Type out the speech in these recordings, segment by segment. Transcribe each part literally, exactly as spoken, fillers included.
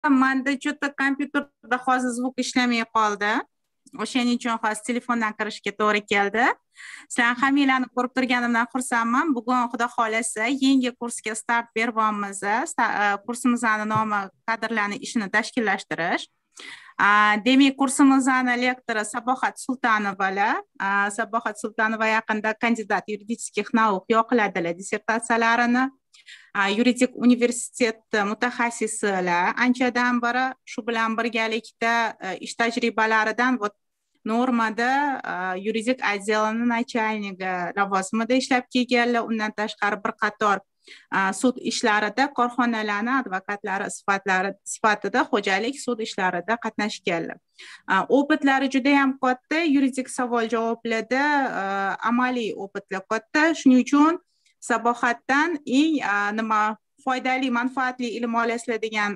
manda juda kompyuterda hozir zvuk ishlamay qoldi. O'shaning uchun hozir telefondan kirishga to'g'ri keldi. Sizlar hammanglarni ko'rib turganimdan xursandman. Bugun xudo xolasa yangi kursga start beryapmiz. Kursimizning nomi kadrlarning ishini tashkillashtirish. Demak, kursimizning lektori Sabohat Sultanovalar. Sabohat Sultanova yaqinda kandidat yuridik nauq yoqiladilar dissertatsiyalarini. Yuridik universitet mutaxassisilar anchadan beri shu bilan birgalikda ish tajribalaridan normada yuridik отделini начальнigi lavozimida ishlab kelganlar. Undan tashqari bir qator sud ishlarida korxonalarning advokatlari sifatlari sifatida xo'jalik sud ishlarida qatnashganlar. Opitlari juda ham katta, yuridik savol javoblarda amaliy opitlar katta. Shuning uchun Sabohatdan eng nima foydali, manfaatli ilm olasizlar degan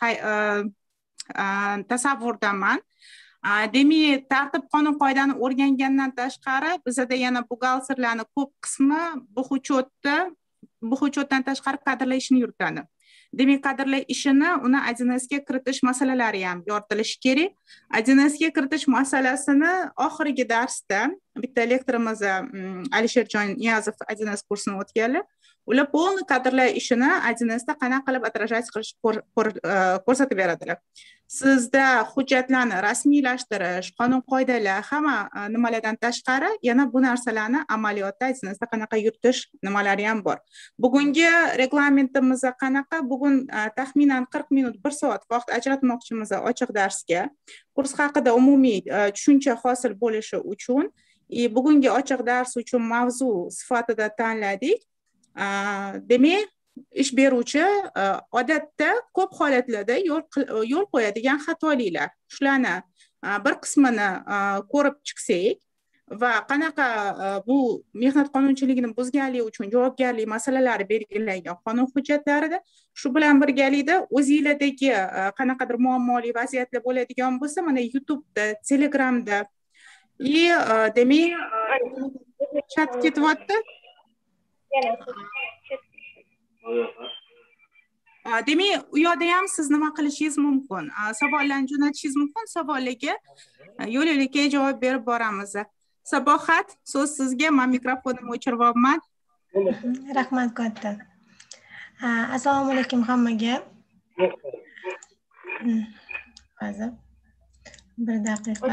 tasavvurdaman. Demak, tartib qonun qoidani o'rgangandan tashqari bizda yana buxgalterlarning ko'p qismi bu hujjatda bu hujjatdan tashqari kadrlar ishini yuritadi. Demak, kadrlar ishini uni один эс ga kiritish masalalari ham yoritilishi kerak. один эс ga kiritish masalasini oxirgi darsda bitta lektorimiz Alisherjon Niyazov один эс kursini o'tganlar. Ular полный kadrlar ishini один эс da qanaqa qilib отражать qilish ko'rsatib beradilar. Sizda hujjatlarni rasmiylashtirish, qonun qoidalar, hamma nimalardan tashqari yana bu narsalarni amaliyotda один эс da qanaqa yuritish nimalari ham bor. Bugungi reglamentimiz qanaqa? Bugun taxminan qirq minut, bir soat vaqt ajratmoqchimiz ochiq darsga. Kurs haqida umumiy tushuncha hosil bo'lishi uchun bugungi ochiq dars uchun mavzu sifatida tanladik. Demak, ish beruvchi odatda ko'p holatlarda yo'l qo'yadigan xatoliklar. Shularni bir qismini ko'rib chiqsak va qanaqa bu mehnat qonunchiligini buzganlik uchun javobgarlik masalalari belgilangan qonun hujjatlarida, shu bilan birgalikda o'zinglardagi qanaqadir muammoli vaziyatlar bo'ladigan bo'lsa, mana YouTube'da, Telegramda и demak chat ketyapti. Demak, u yerda ham siz nima qilishingiz mumkin? Savollarni jo'natishingiz mumkin. Savollarga yo'l-yo'lakay javob berib boramiz. Sabohat, so'z sizga. Men mikrofonimni o'chiribman. Rahmat katta. Assalomu alaykum hammaga. Hozir bir daqiqa.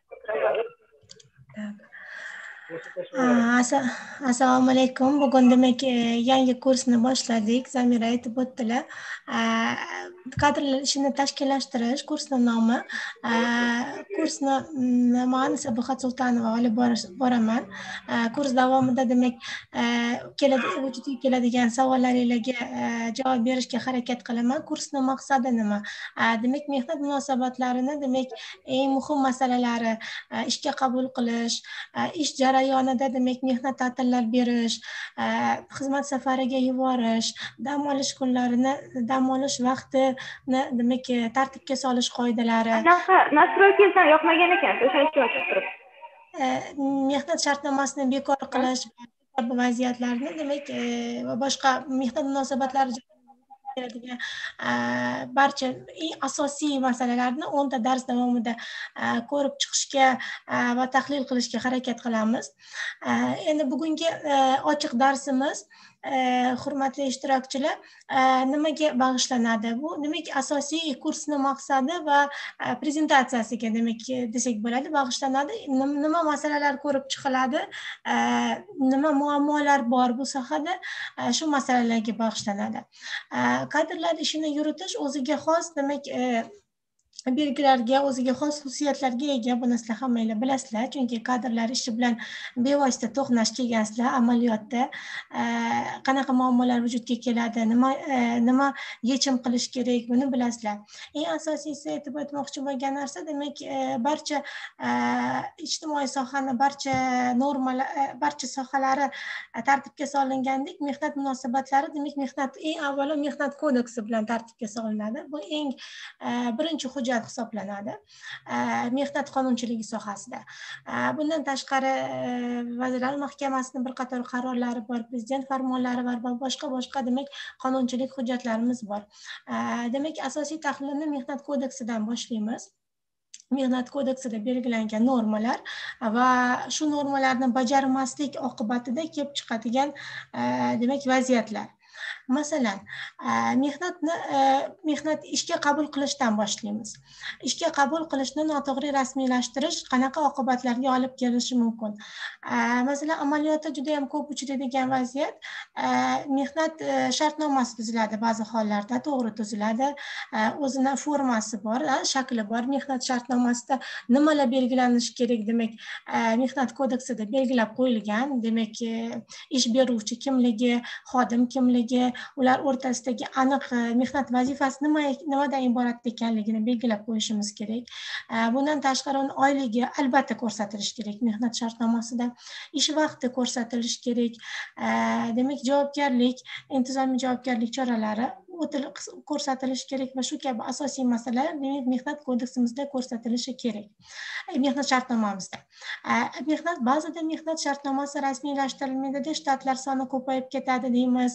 Assalomu alaykum. Bugun demak yangi kursni boshladik. Zamira aytib o'tdilar. Kadrlar ishini tashkillashtirish kursning nomi. Kursni men Sabohat Sultanova olib boraman. Kurs davomida demak vujudga keladigan savollaringizga javob berishga harakat qilaman. Kursning maqsadi nima? Demak, mehnat munosabatlarini demak eng muhim masalalari ishga qabul qilish, ish jarayonida demak mehnat ta'tillari berish, xizmat safariga yuborish, dam olish kunlarini, dam olish vaqtini demak tartibga solish qoidalari. Anaqa nastroyingiz yoqmagan ekan, o'sha uchun ochib turib. Mehnat shartnomasini bekor qilish kabi vaziyatlarni demak va boshqa mehnat munosabatlari keladigan barcha eng asosiy masalalarni o'nta dars davomida ko'rib chiqishga va tahlil qilishga harakat qilamiz. Endi bugungi ochiq darsimiz hurmatli ishtirokchilar nimaga bag'ishlanadi? Bu demak asosiy kursning maqsadi va prezentatsiyasiga demak desak bo'ladi, bag'ishlanadi. Nima masalalar ko'rib chiqiladi, nima muammolar bor bu sohada, shu masalalarga bag'ishlanadi. Kadrlar ishini yuritish o'ziga xos demak belgilarga, o'ziga xos xususiyatlarga ega. Buni sizlar hammanglar bilasizlar, chunki kadrlar ishi bilan bevosita to'qnash kelgansizlar. Amaliyotda qanaqa muammolar vujudga keladi, nima nima yechim qilish kerak, buni bilasizlar. Eng asosiysi aytib o'tmoqchi bo'lgan narsa demak barcha ijtimoiy sohani barcha normalar, barcha sohalari tartibga solingandek, mehnat munosabatlari demak mehnat eng avvalo mehnat kodeksi bilan tartibga solinadi. Bu eng birinchi hujjat hisoblanadi mehnat qonunchiligi sohasida. Bundan tashqari Vazirlar Mahkamasining bir qator qarorlari bor, prezident farmonlari bor va boshqa boshqa demak qonunchilik hujjatlarimiz bor. Demak, asosiy tahlilni mehnat kodeksidan boshlaymiz. Mehnat kodeksida belgilangan normalar va shu normalarni bajarmaslik oqibatida kelib chiqadigan demak vaziyatlar. Masalan, mehnatni mehnat ishga qabul qilishdan boshlaymiz. Ishga qabul qilishni noto'g'ri rasmiylashtirish qanaqa oqibatlarga olib kelishi mumkin? Masalan, amaliyotda juda ham ko'p uchraydigan vaziyat, mehnat shartnomasi tuziladi, ba'zi hollarda to'g'ri tuziladi, o'zining formasi bor, shakli bor. Mehnat shartnomasida nimalar belgilanishi kerak, demak, mehnat kodeksida belgilab qo'yilgan. Demak, ish beruvchi kimligi, xodim kimligi, ular o'rtasidagi aniq mehnat vazifasi nima nimadan iborat ekanligini belgilab qo'yishimiz kerak. Bundan tashqari uni oyligi albatta ko'rsatilishi kerak mehnat shartnomasida. Ish vaqti ko'rsatilishi kerak. Demak, javobgarlik, intizomiy javobgarlik choralari ko'rsatilishi kerak va shu kabi asosiy masalalar demak mehnat kodeksimizda ko'rsatilishi kerak. Mehnat shartnomamizda. Mehnat ba'zida mehnat shartnomasi rasmiylashtirilmaydi, shtatlar soni ko'payib ketadi deymiz.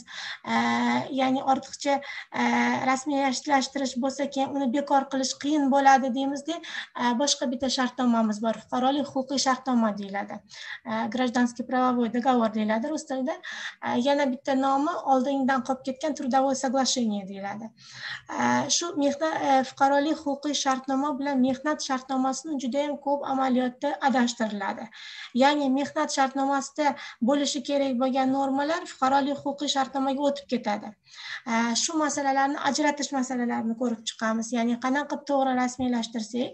Ya'ni ortiqcha rasmiylashtirish bo'lsa keyin uni bekor qilish qiyin bo'ladi deymizda. Boshqa bitta shartnomamiz bor, fuqarolik huquqiy shartnoma deyiladi. Гражданский правовой договор deyiladi rus tilida. Yana bitta nomi oldingidan qolib ketgan трудовое соглашение deyiladi. Shu mehnat fuqarolik huquqiy shartnoma bilan mehnat shartnomasini juda ham ko'p amaliyotda adashtiriladi. Ya'ni mehnat shartnomasida bo'lishi kerak bo'lgan normalar fuqarolik huquqiy shartnomaga o'tib ketadi. Shu masalalarni ajratish masalalarini ko'rib chiqamiz. Ya'ni qanaqa to'g'ri rasmiylashtirsak,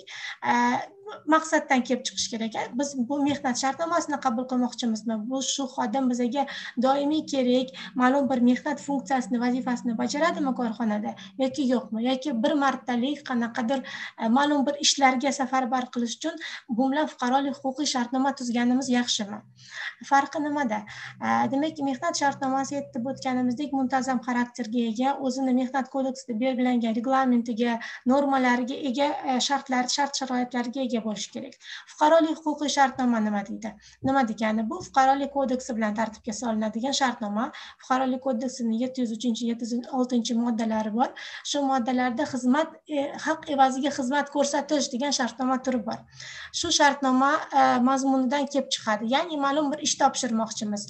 maqsaddan kelib chiqish kerak. Biz bu mehnat shartnomasini qabul qilmoqchimizmi? Bu shu xodim bizga doimiy kerak, ma'lum bir mehnat funksiyasini, vazifasini bajaradimi korxonada yoki yo'qmi? Yoki bir martalik qanaqadir ma'lum bir ishlarga safarbar qilish uchun bu bilan fuqarolik huquqiy shartnoma tuzganimiz yaxshimi? Farqi nimada? Demak, mehnat shartnomasi aytib o'tganimizdek muntazam xarakterga ega, o'zini mehnat kodeksida belgilangan reglamentiga, normalariga ega, shartlar, shart-sharoitlariga ega bo'lishi kerak. Fuqarolik huquqiy shartnoma nima deydi? Nima degani? Bu fuqarolik kodeksi bilan tartibga solinadigan shartnoma. Fuqarolik kodeksining yetti yuz uchinchi yetti yuz oltinchi moddalari bor. Shu moddalarda xizmat haq evaziga xizmat ko'rsatish degan shartnoma turi bor. Shu shartnoma mazmunidan kelib chiqadi. Ya'ni ma'lum bir ish topshirmoqchimiz.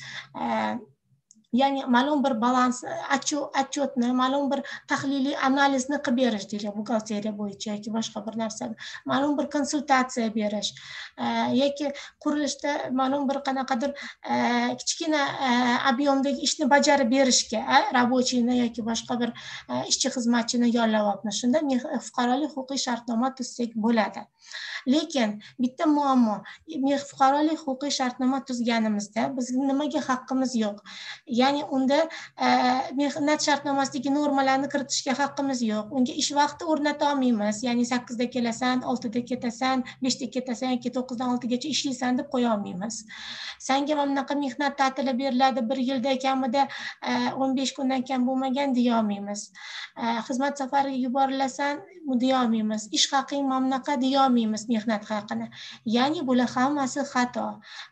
Ya'ni ma'lum bir balans, отчетni, ma'lum bir tahliliy analizni qilib berish deydi, buxgalteriya bo'yicha yoki boshqa bir narsani. Ma'lum bir konsultatsiya berish yoki qurilishda ma'lum bir qanaqadir kichkina объемdagi ishni bajarib berishga, rabochiyni yoki boshqa bir ishchi xizmatchini yollab olibmiz. Shunda fuqarolik huquqiy shartnoma tuzsak bo'ladi. Lekin bitta muammo, fuqarolik huquqiy shartnoma tuzganimizda bizning nimaga haqqimiz yo'q? Ya'ni unda mehnat shartnomasidagi normalarni kiritishga haqqimiz yo'q. Unga ish vaqti o'rnata olmaymiz. Ya'ni sakkizda kelasan, oltida ketasan, beshda ketasan yoki to'qqizdan oltigacha ishlaysan deb qo'ya olmaymiz. Senga mana bunaqa mehnat ta'tili beriladi, bir yilda kamida o'n besh kundan kam bo'lmagan deya olmaymiz. Xizmat safariga yuborilasan, deya olmaymiz. Ish haqing mana bunaqa deya olmaymiz mehnat haqini. Ya'ni bular hammasi xato.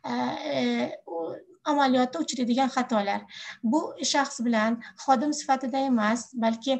Amaliyotda uchraydigan xatolar. Bu shaxs bilan xodim sifatida emas, balki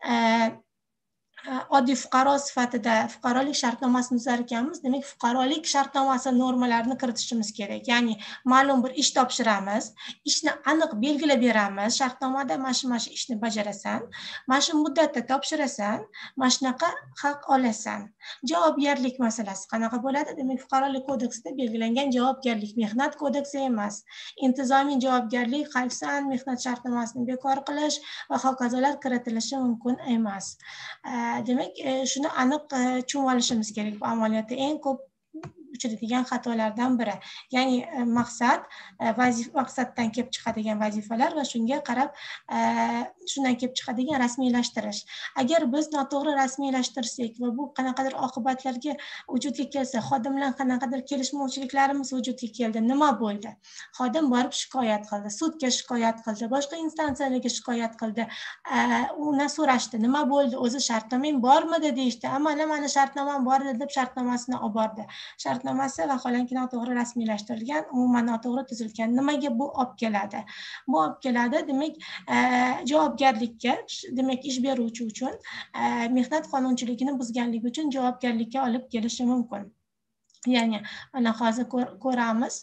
oddiy fuqaro sifatida fuqarolik shartnomasini tuzar ekanmiz. Demak, fuqarolik shartnomasi normalarini kiritishimiz kerak. Ya'ni ma'lum bir ish topshiramiz, ishni aniq belgilab beramiz. Shartnomada mana shu mana shu ishni bajarasan, mana shu muddatda topshirasan, mana shunaqa haq olasan. Javobgarlik masalasi qanaqa bo'ladi? Demak, fuqarolik kodeksida belgilangan javobgarlik, mehnat kodeksi emas. Intizomiy javobgarlik, hayfsan, mehnat shartnomasini bekor qilish va hokazolar kiritilishi mumkin emas. Demak, shuni aniq tushunib olishimiz kerak. Bu amaliyotda eng ko'p uchraydigan xatolardan biri. Ya'ni maqsad vazifa maqsaddan kelib chiqadigan vazifalar va shunga qarab shundan kelib chiqadigan rasmiylashtirish. Agar biz noto'g'ri rasmiylashtirsak va bu qanaqadir oqibatlarga vujudga kelsa, xodim bilan qanaqadir kelishmovchiliklarimiz vujudga keldi, nima bo'ldi? Xodim borib shikoyat qildi, sudga shikoyat qildi, boshqa instansiyalarga shikoyat qildi. Undan so'rashdi, nima bo'ldi? O'zi shartnomang bormidi deyishdi. Ammo mana shartnomam bor deb shartnomasini olib bordi. Shartnomasi vaholanki noto'g'ri rasmiylashtirilgan, umuman noto'g'ri tuzilgan. Nimaga bu olib keladi? Bu olib keladi, demak, javobgarlikka, demak, ish beruvchi uchun mehnat qonunchiligini buzganligi uchun javobgarlikka olib kelishi mumkin. Ya'ni mana hozir ko'ramiz,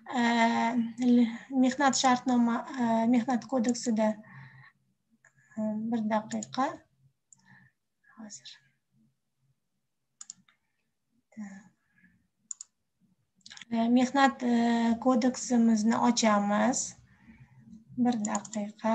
mehnat shartnoma, mehnat kodeksida bir daqiqa hozir mehnat kodeksimizni ochamiz. Bir daqiqa.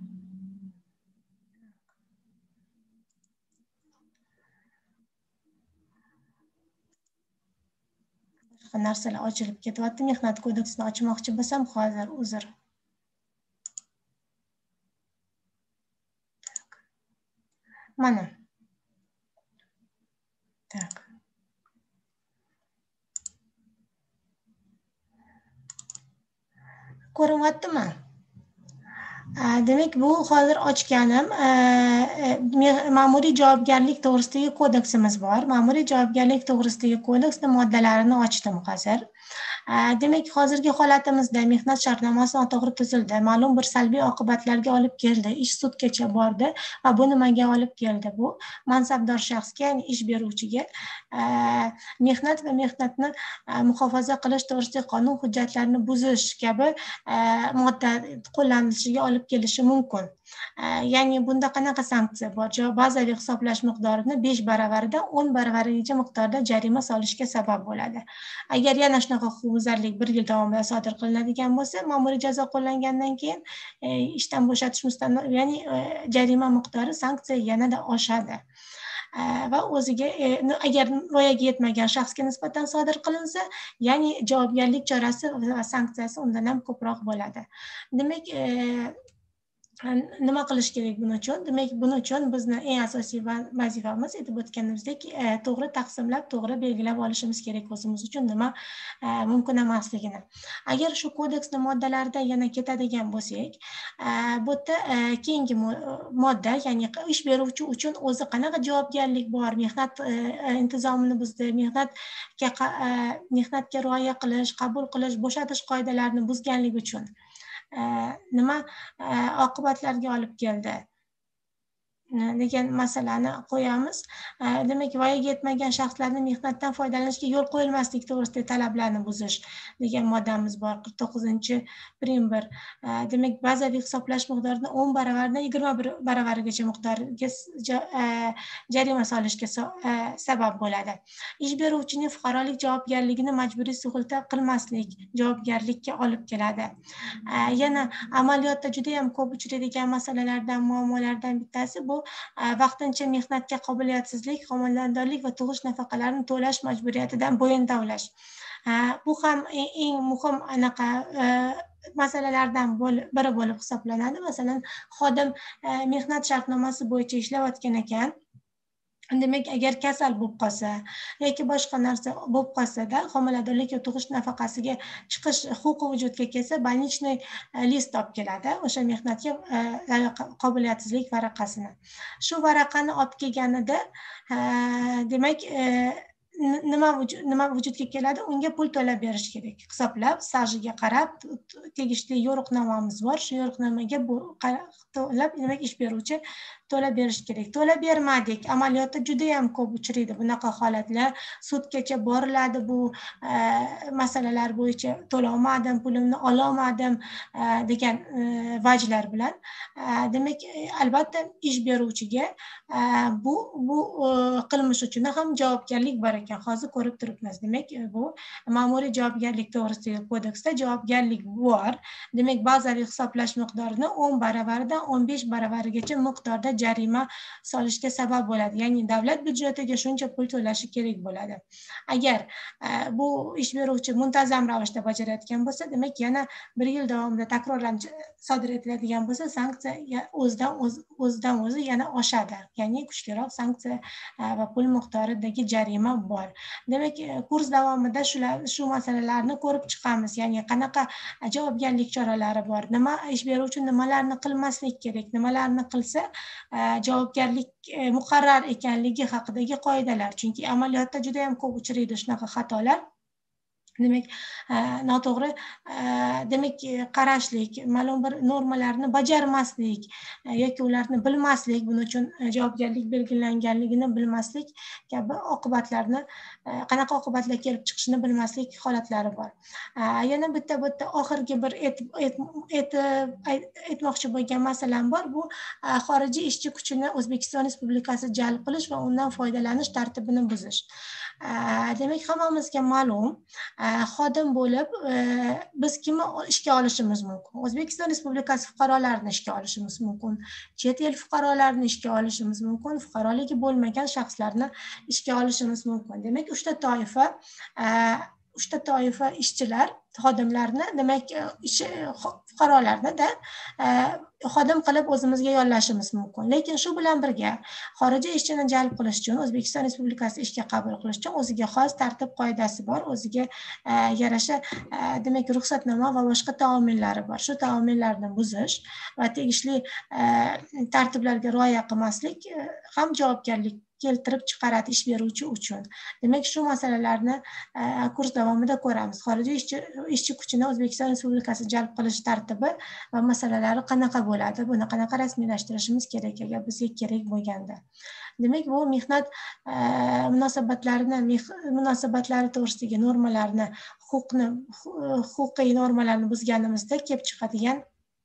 Boshqa narsalar ochilib ketyapti. Mehnat kodeksini ochmoqchi bo'lsam hozir uzr. Mana. Tak. Ko'ryaptimi? Demak, bu hozir ochganim ma'muriy javobgarlik to'g'risidagi kodeksimiz bor. Ma'muriy javobgarlik to'g'risidagi kodeksning moddalarini ochdim hozir. Demak, hozirgi holatimizda mehnat shartnomasi noto'g'ri tuzildi, ma'lum bir salbiy oqibatlarga olib keldi, ish sudgacha bordi va bu nimaga olib keldi? Bu mansabdor shaxsga, ya'ni ish beruvchiga mehnat va mehnatni muhofaza qilish to'g'risidagi qonun hujjatlarini buzish kabi modda qo'llanishiga olib kelishi mumkin. Ya'ni bunda qanaqa sanksiya bor? Bazaviy hisoblash miqdorini besh baravaridan o'n baravarigacha miqdorda jarima solishga sabab bo'ladi. Agar yana shunaqa huquqbuzarlik bir yil davomida sodir qilinadigan bo'lsa, ma'muriy jazo qo'llangandan keyin ishdan bo'shatish mustamno, ya'ni jarima miqdori, sanksiya yanada oshadi. Va o'ziga agar voyaga yetmagan shaxsga nisbatan sodir qilinsa, ya'ni javobgarlik chorasi va sanksiyasi undan ham ko'proq bo'ladi. Demak, nima qilish kerak buning uchun? Demak, buning uchun bizni eng asosiy vazifamiz, aytib o'tganimizdek, to'g'ri taqsimlab, to'g'ri belgilab olishimiz kerak o'zimiz uchun nima mumkin emasligini. Agar shu kodeksning moddalarida yana ketadigan bo'lsak, bu yerda keyingi modda, ya'ni ish beruvchi uchun o'zi qanaqa javobgarlik bor, mehnat intizomini buzdi, mehnatga mehnatga rioya qilish, qabul qilish, bo'shatish qoidalarini buzganligi uchun nima oqibatlarga olib keldi degan masalani qo'yamiz. Demak, voyaga yetmagan shaxslarning mehnatdan foydalanishga yo'l qo'yilmasligi to'g'risidagi talablarni buzish degan moddamiz bor, qirq to'qqizinchi prim bir. Demak, bazaviy hisoblash miqdoridan o'n baravaridan yigirma bir baravarigacha miqdoriga jarima solishga sabab bo'ladi. Ish beruvchining fuqarolik javobgarligini majburiy sug'urta qilmaslik javobgarlikka olib keladi. Yana amaliyotda juda ham ko'p uchraydigan masalalardan, muammolardan bittasi bu vaqtincha mehnatga qobiliyatsizlik, homiladorlik va tug'ish nafaqalarini to'lash majburiyatidan bo'yin tovlash. Bu ham eng muhim anaqa masalalardan biri bo'lib hisoblanadi. Masalan, xodim mehnat shartnomasi bo'yicha ishlayotgan ekan, demak, agar kasal bo'lib qolsa yoki boshqa narsa bo'lib qolsa-da, homiladorlik va tug'ish nafaqasiga chiqish huquqi vujudga kelsa, больничный list olib keladi, o'sha mehnatga qobiliyatsizlik varaqasini. Shu varaqani olib kelganida, demak, nima nima vujudga keladi? Unga pul to'lab berish kerak. Hisoblab, stajiga qarab, tegishli yo'riqnomamiz bor. Shu yo'riqnomaga bu to'lab, demak, ish beruvchi to'lab berish kerak. To'lab bermadik. Amaliyotda juda ham ko'p uchraydi bunaqa holatlar. Sudgacha boriladi bu masalalar bo'yicha. To'lolmadim, pulimni ololmadim degan vajlar bilan. Demak, albatta ish beruvchiga bu bu qilmish uchun ham javobgarlik bor ekan. ekan, hozir ko'rib turibmiz. Demak, bu ma'muriy javobgarlik to'g'risidagi kodeksda javobgarlik bor. Demak, bazaviy hisoblash miqdorini o'n baravaridan o'n besh baravarigacha miqdorda jarima solishga sabab bo'ladi. Ya'ni davlat byudjetiga shuncha pul to'lashi kerak bo'ladi. Agar bu ish beruvchi muntazam ravishda bajarayotgan bo'lsa, demak yana bir yil davomida takrorlanib sodir etiladigan bo'lsa, sanksiya o'zidan o'z o'zidan o'zi yana oshadi. Ya'ni kuchliroq sanksiya va pul miqdoridagi jarima bor. Demak, kurs davomida shular shu masalalarni ko'rib chiqamiz. Ya'ni qanaqa javobgarlik choralari bor, nima ish beruvchi nimalarni qilmaslik kerak, nimalarni qilsa javobgarlik muqarrar ekanligi haqidagi qoidalar. Chunki amaliyotda juda ham ko'p uchraydi shunaqa xatolar. Demak, noto'g'ri demak qarashlik, ma'lum bir normalarni bajarmaslik yoki ularni bilmaslik, buning uchun javobgarlik belgilanganligini bilmaslik kabi oqibatlarni, qanaqa oqibatlar kelib chiqishini bilmaslik holatlari bor. Yana bitta bitta oxirgi bir aytmoqchi bo'lgan masalam bor. Bu xorijiy ishchi kuchini O'zbekiston Respublikasi jalb qilish va undan foydalanish tartibini buzish. Demak, hammamizga ma'lum, xodim bo'lib biz kimni ishga olishimiz mumkin? O'zbekiston Respublikasi fuqarolarini ishga olishimiz mumkin, chet el fuqarolarini ishga olishimiz mumkin, fuqaroligi bo'lmagan shaxslarni ishga olishimiz mumkin. Demak, uchta toifa uchta toifa ishchilar, xodimlarni, demak, fuqarolarni-da xodim qilib o'zimizga yollashimiz mumkin. Lekin shu bilan birga xorijiy ishchini jalb qilish uchun, O'zbekiston Respublikasi ishga qabul qilish uchun o'ziga xos tartib qoidasi bor, o'ziga yarasha demak ruxsatnoma va boshqa taomillari bor. Shu taomillarni buzish va tegishli tartiblarga rioya qilmaslik ham javobgarlik keltirib chiqaradi ish beruvchi uchun. Demak, shu masalalarni kurs davomida ko'ramiz. Xorijiy ishchi ishchi kuchini O'zbekiston Respublikasi jalb qilish tartibi va masalalari qanaqa bo'ladi? Buni qanaqa rasmiylashtirishimiz kerak agar bizga kerak bo'lganda. Demak, bu mehnat munosabatlarini, munosabatlari to'g'risidagi normalarni, huquqni, huquqiy normalarni buzganimizda kelib chiqadigan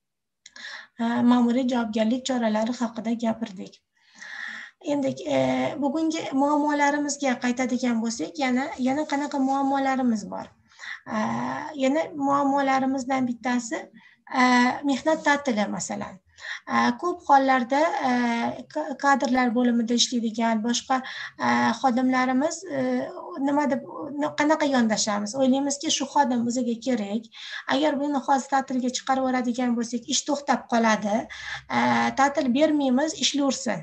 ma'muriy javobgarlik choralari haqida gapirdik. Endi bugungi muammolarimizga qaytadigan bo'lsak, yana yana qanaqa muammolarimiz bor? Yana muammolarimizdan bittasi mehnat ta'tili masalan. Ko'p hollarda kadrlar bo'limida ishlaydigan boshqa xodimlarimiz nima deb qanaqa yondashamiz? O'ylaymizki, shu xodim bizga kerak. Agar buni hozir ta'tilga chiqarib yuboradigan bo'lsak, ish to'xtab qoladi. Ta'til bermaymiz, ishlayversin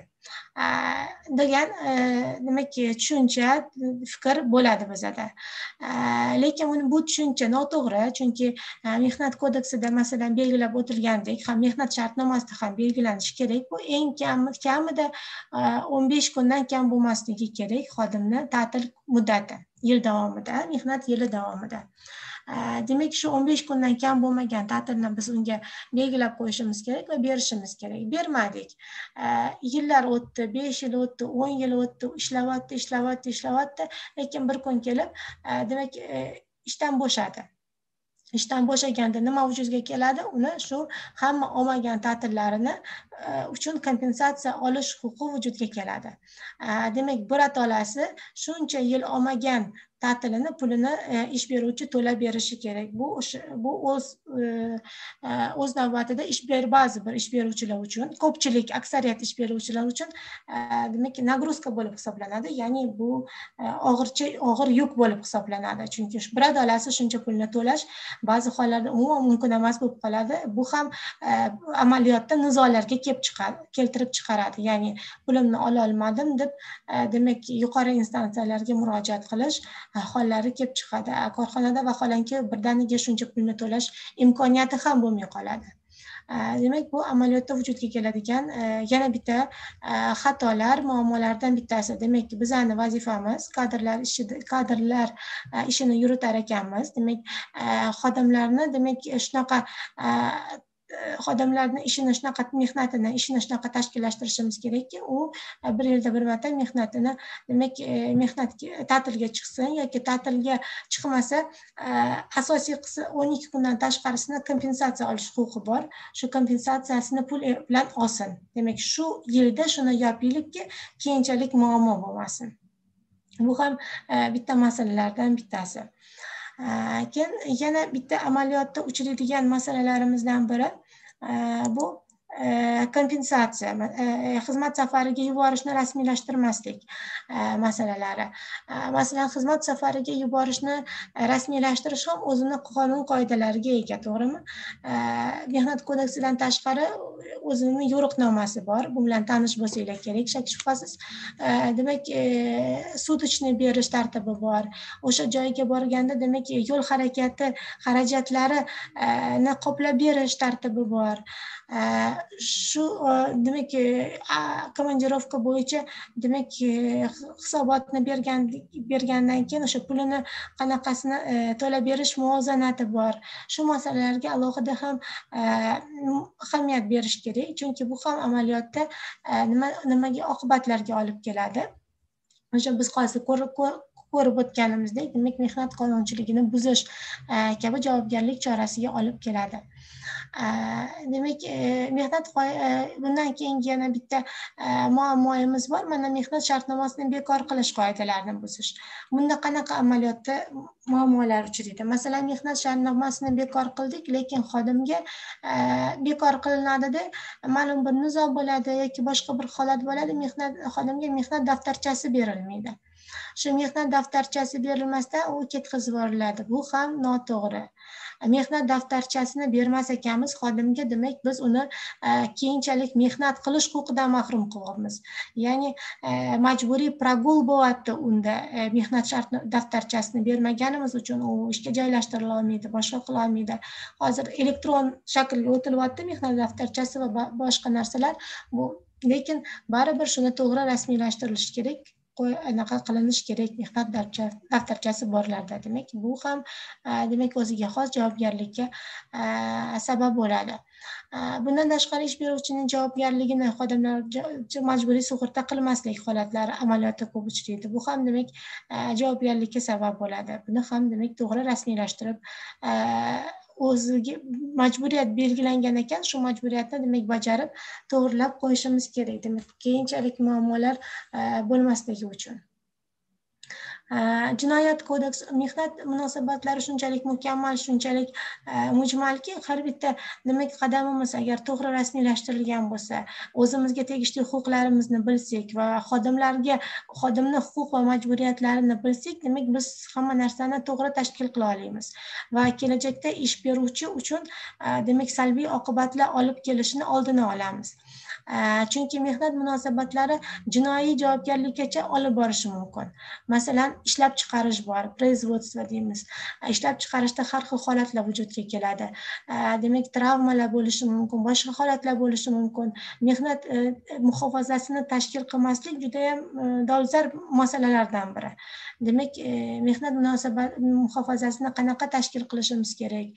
degan demak tushuncha, fikr bo'ladi bizda. Lekin bu tushuncha noto'g'ri, chunki mehnat kodeksida masalan belgilab o'tilgandek, ham mehnat shartnomasida ham belgilanishi kerak. Bu eng kamida o'n besh kundan kam bo'lmasligi kerak xodimni ta'til muddati yil davomida, mehnat yili davomida. Demak, shu o'n besh kundan kam bo'lmagan ta'tilni biz unga belgilab qo'yishimiz kerak va berishimiz kerak. Bermadik. Yillar o'tdi, besh yil o'tdi, o'n yil o'tdi, ishlayapti, ishlayapti, ishlayapti, lekin bir kun kelib, demak, ishdan bo'shadi. Ishdan bo'shaganda nima vujudga keladi? Uni shu hamma olmagan ta'tillarini uchun kompensatsiya olish huquqi vujudga keladi. Demak, bir atolasi shuncha yil olmagan ta'tilini pulini ish beruvchi to'lab berishi kerak. Bu bu o'z o'z navbatida ish ber ba'zi bir ish beruvchilar uchun, ko'pchilik, aksariyat ish beruvchilar uchun demak nagruzka bo'lib hisoblanadi. Ya'ni bu og'ircha og'ir yuk bo'lib hisoblanadi. Chunki bir adolasi shuncha pulni to'lash ba'zi hollarda umuman mumkin emas bo'lib qoladi. Bu ham amaliyotda nizolarga kelib chiqadi, keltirib chiqaradi. Ya'ni pulimni ola olmadim deb demak yuqori instansiyalarga murojaat qilish hollari kelib chiqadi. Korxonada vaholanki birdaniga shuncha pulni to'lash imkoniyati ham bo'lmay qoladi. Demak, bu amaliyotda vujudga keladigan yana bitta xatolar, muammolardan bittasi. Demak, bizning vazifamiz kadrlar ishida kadrlar ishini yuritar ekanmiz. Demak, xodimlarni demak shunaqa xodimlarning ishini shunaqa mehnatini ishini shunaqa tashkillashtirishimiz kerakki, u bir yilda bir marta mehnatini demak mehnat ta'tilga chiqsin yoki ta'tilga chiqmasa asosiy qismi o'n ikki kundan tashqarisini kompensatsiya olish huquqi bor. Shu kompensatsiyasini pul bilan olsin. Demak, shu yilda shuni yopaylikki, keyinchalik muammo bo'lmasin. Bu ham bitta masalalardan bittasi. Keyin yana bitta amaliyotda uchraydigan masalalarimizdan biri bu kompensatsiya, xizmat safariga yuborishni rasmiylashtirmaslik masalalari. Masalan, xizmat safariga yuborishni rasmiylashtirish ham o'zini qonun qoidalariga ega, to'g'rimi? Mehnat kodeksidan tashqari o'zini yo'riqnomasi bor. Bu bilan tanish bo'lsanglar kerak, shak shubhasiz. Demak, sud ishni berish tartibi bor. O'sha joyga borganda, demak, yo'l harakati xarajatlarini qoplab berish tartibi bor. Shu demak, komandirovka bo'yicha demak hisobotni bergan bergandan keyin o'sha pulini qanaqasini to'lab berish muvozanati bor. Shu masalalarga alohida ham ahamiyat berish kerak, chunki bu ham amaliyotda nima nimaga oqibatlarga olib keladi. O'sha biz hozir ko'rib ko'rib o'tganimizdek, demak mehnat qonunchiligini buzish kabi javobgarlik chorasiga olib keladi. Demak, mehnat bundan keyingi yana bitta muammoimiz bor. Mana mehnat shartnomasini bekor qilish qoidalarini buzish. Bunda qanaqa amaliyotda muammolar uchraydi? Masalan, mehnat shartnomasini bekor qildik, lekin xodimga bekor qilinadi-da, ma'lum bir nizo bo'ladi yoki boshqa bir holat bo'ladi, mehnat xodimga mehnat daftarchasi berilmaydi. Shu mehnat daftarchasi berilmasdan u ketkazib yuboriladi. Bu ham noto'g'ri. Mehnat daftarchasini bermas ekanmiz xodimga, demak biz uni keyinchalik mehnat qilish huquqidan mahrum qilyapmiz. Ya'ni majburiy pragul bo'lyapti unda. Mehnat shart daftarchasini bermaganimiz uchun u ishga joylashtirila olmaydi, boshqa qila olmaydi. Hozir elektron shaklga o'tilyapti mehnat daftarchasi va boshqa narsalar. Bu lekin baribir shuni to'g'ri rasmiylashtirilishi kerak. Anaqa qilinish kerak, mehnat daftarchasi borlarda. Demak, bu ham demak o'ziga xos javobgarlikka sabab bo'ladi. Bundan tashqari ish beruvchining javobgarligini xodimlar majburiy sug'urta qilmaslik holatlari amaliyotda ko'p uchraydi. Bu ham demak javobgarlikka sabab bo'ladi. Buni ham demak to'g'ri rasmiylashtirib o'ziga majburiyat belgilangan ekan, shu majburiyatni demak bajarib to'g'rilab qo'yishimiz kerak. Demak, keyinchalik muammolar bo'lmasligi uchun. Jinoyat kodeksi mehnat munosabatlari shunchalik mukammal, shunchalik mujmalki, har bitta demak qadamimiz agar to'g'ri rasmiylashtirilgan bo'lsa, o'zimizga tegishli huquqlarimizni bilsak va xodimlarga xodimning huquq va majburiyatlarini bilsak, demak biz hamma narsani to'g'ri tashkil qila olamiz va kelajakda ish beruvchi uchun demak salbiy oqibatlar olib kelishini oldini olamiz. Chunki mehnat munosabatlari jinoiy javobgarlikkacha olib borishi mumkin. Masalan, ishlab chiqarish bor, производство deymiz. Ishlab chiqarishda har xil holatlar vujudga keladi. Demak, travmalar bo'lishi mumkin, boshqa holatlar bo'lishi mumkin. Mehnat muhofazasini tashkil qilmaslik juda ham dolzarb masalalardan biri. Demak, mehnat munosabat muhofazasini qanaqa tashkil qilishimiz kerak?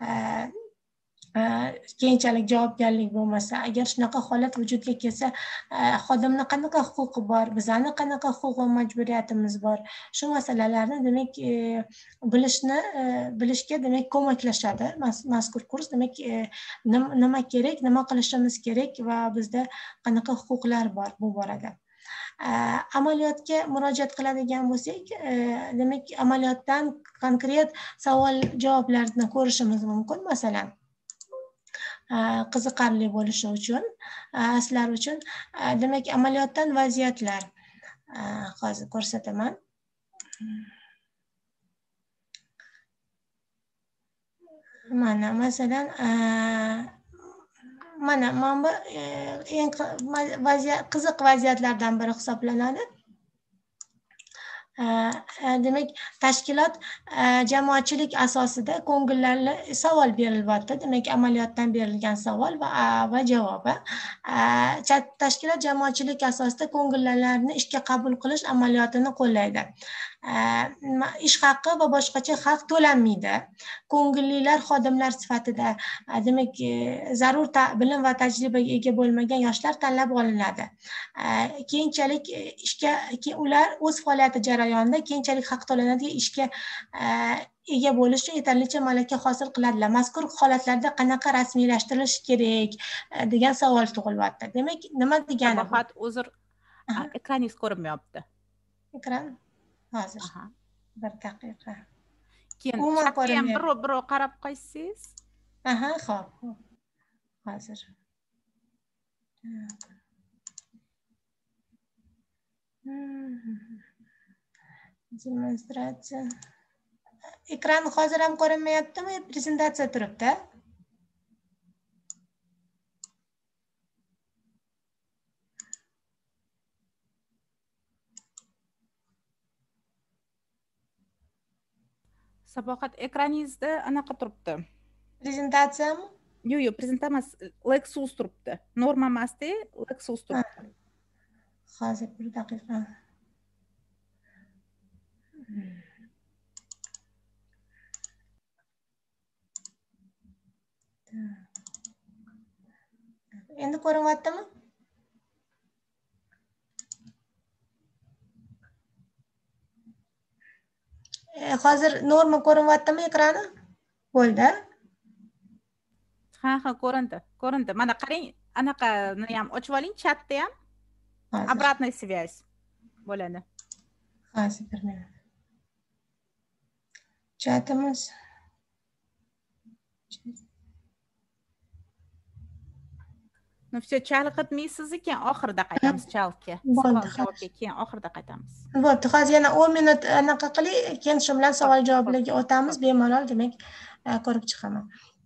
Keyinchalik javobgarlik bo'lmasa, agar shunaqa holat vujudga kelsa, xodimning qanaqa huquqi bor, bizning qanaqa huquq va majburiyatimiz bor, shu masalalarni demak bilishni bilishga demak ko'maklashadi mazkur kurs. Demak, nima kerak, nima qilishimiz kerak va bizda qanaqa huquqlar bor bu borada. Amaliyotga murojaat qiladigan bo'lsak, demak amaliyotdan konkret savol javoblarni ko'rishimiz mumkin. Masalan, qiziqarli bo'lishi uchun, sizlar uchun demak amaliyotdan vaziyatlar hozir ko'rsataman. Mana masalan mana mana bu eng vaziyat qiziq vaziyatlardan biri hisoblanadi. Demak, tashkilot jamoatchilik asosida ko'ngillarli savol berilyapti. Demak, amaliyotdan berilgan savol va va javobi. Tashkilot jamoatchilik asosida ko'ngillilarni ishga qabul qilish amaliyotini qo'llaydi. Ish haqi va boshqacha haq to'lanmaydi. Ko'ngillilar xodimlar sifatida demak zarur bilim va tajribaga ega bo'lmagan yoshlar tanlab olinadi. Keyinchalik ishga ular o'z faoliyati jarayonida keyinchalik haq to'lanadigan ishga ega bo'lish uchun yetarlicha malaka hosil qiladilar. Mazkur holatlarda qanaqa rasmiylashtirilishi kerak degan savol tug'ilyapti. Demak, nima degani? Faqat uzr, ekraningiz ko'rinmayapti. Ekran hozir Aha. bir daqiqa. Keyin Umuman chatga ham ko'rinmayapti. birov birov qarab qo'ysangiz. Aha, xo'p. Hozir. Demonstratsiya. Ekran hozir ham ko'rinmayaptimi? Prezentatsiya turibdi. Saboqat ekraningizda anaqa turibdi. Prezentatsiyami? Yo'q, yo'q, prezentatsiya emas, Lexus turibdi. Norma emasda, Lexus turibdi. Hozir bir daqiqa. Endi ko'rinyaptimi? E, hozir norma ko'rinyaptimi ekrani? Bo'ldi. Ha, ha, ko'rindi. Ko'rindi. Mana qarang, anaqani ham ochib oling, chatni ham. Hozir. Обратная связь bo'ladi. Hozir bir minut. Chatimiz. Ну все, chalg'itmaysiz keyin oxirida qaytamiz chalga. Bo'ldi, Savol javobga keyin oxirida qaytamiz. Bo'pti, hozir yana o'n minut anaqa qiling, keyin shu bilan savol javoblarga o'tamiz, bemalol demak ko'rib chiqaman.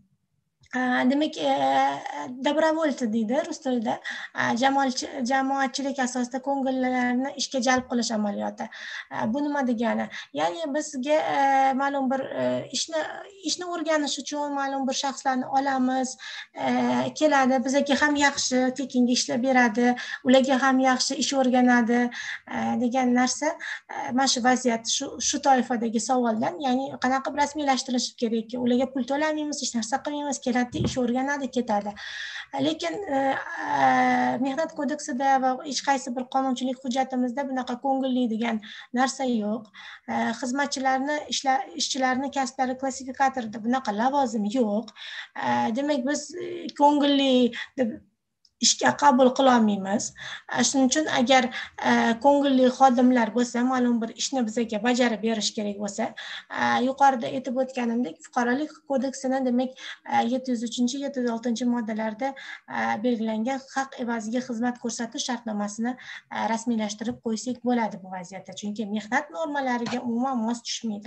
Demak, добровольцы deydi rus tilida, jamoatchilik asosida ko'ngillilarni ishga jalb qilish amaliyoti. Bu nima degani? Ya'ni bizga ma'lum bir ishni ishni o'rganish uchun ma'lum bir shaxslarni olamiz, keladi, bizga ham yaxshi tekinga ishlab beradi, ularga ham yaxshi ish o'rganadi degan narsa. Mana shu vaziyat, shu shu toifadagi savoldan, ya'ni qanaqa rasmiylashtirilishi kerak, ularga pul to'lamaymiz, hech narsa qilmaymiz, keladi, ish o'rganadi, ketadi. Lekin mehnat kodeksida va hech qaysi bir qonunchilik hujjatimizda bunaqa ko'ngilli degan narsa yo'q. Xizmatchilarni, ishchilarni kasblari klassifikatorida bunaqa lavozim yo'q. Demak, biz ko'ngilli deb ishga qabul qila olmaymiz. Shuning uchun agar ko'ngilli xodimlar bo'lsa, ma'lum bir ishni bizga bajarib berish kerak bo'lsa, yuqorida aytib o'tganimdek, fuqarolik kodeksining demak yetti yuz uchinchi yetti yuz oltinchi moddalarida belgilangan haq evaziga xizmat ko'rsatish shartnomasini rasmiylashtirib qo'ysak bo'ladi bu vaziyatda. Chunki mehnat normalariga umuman mos tushmaydi.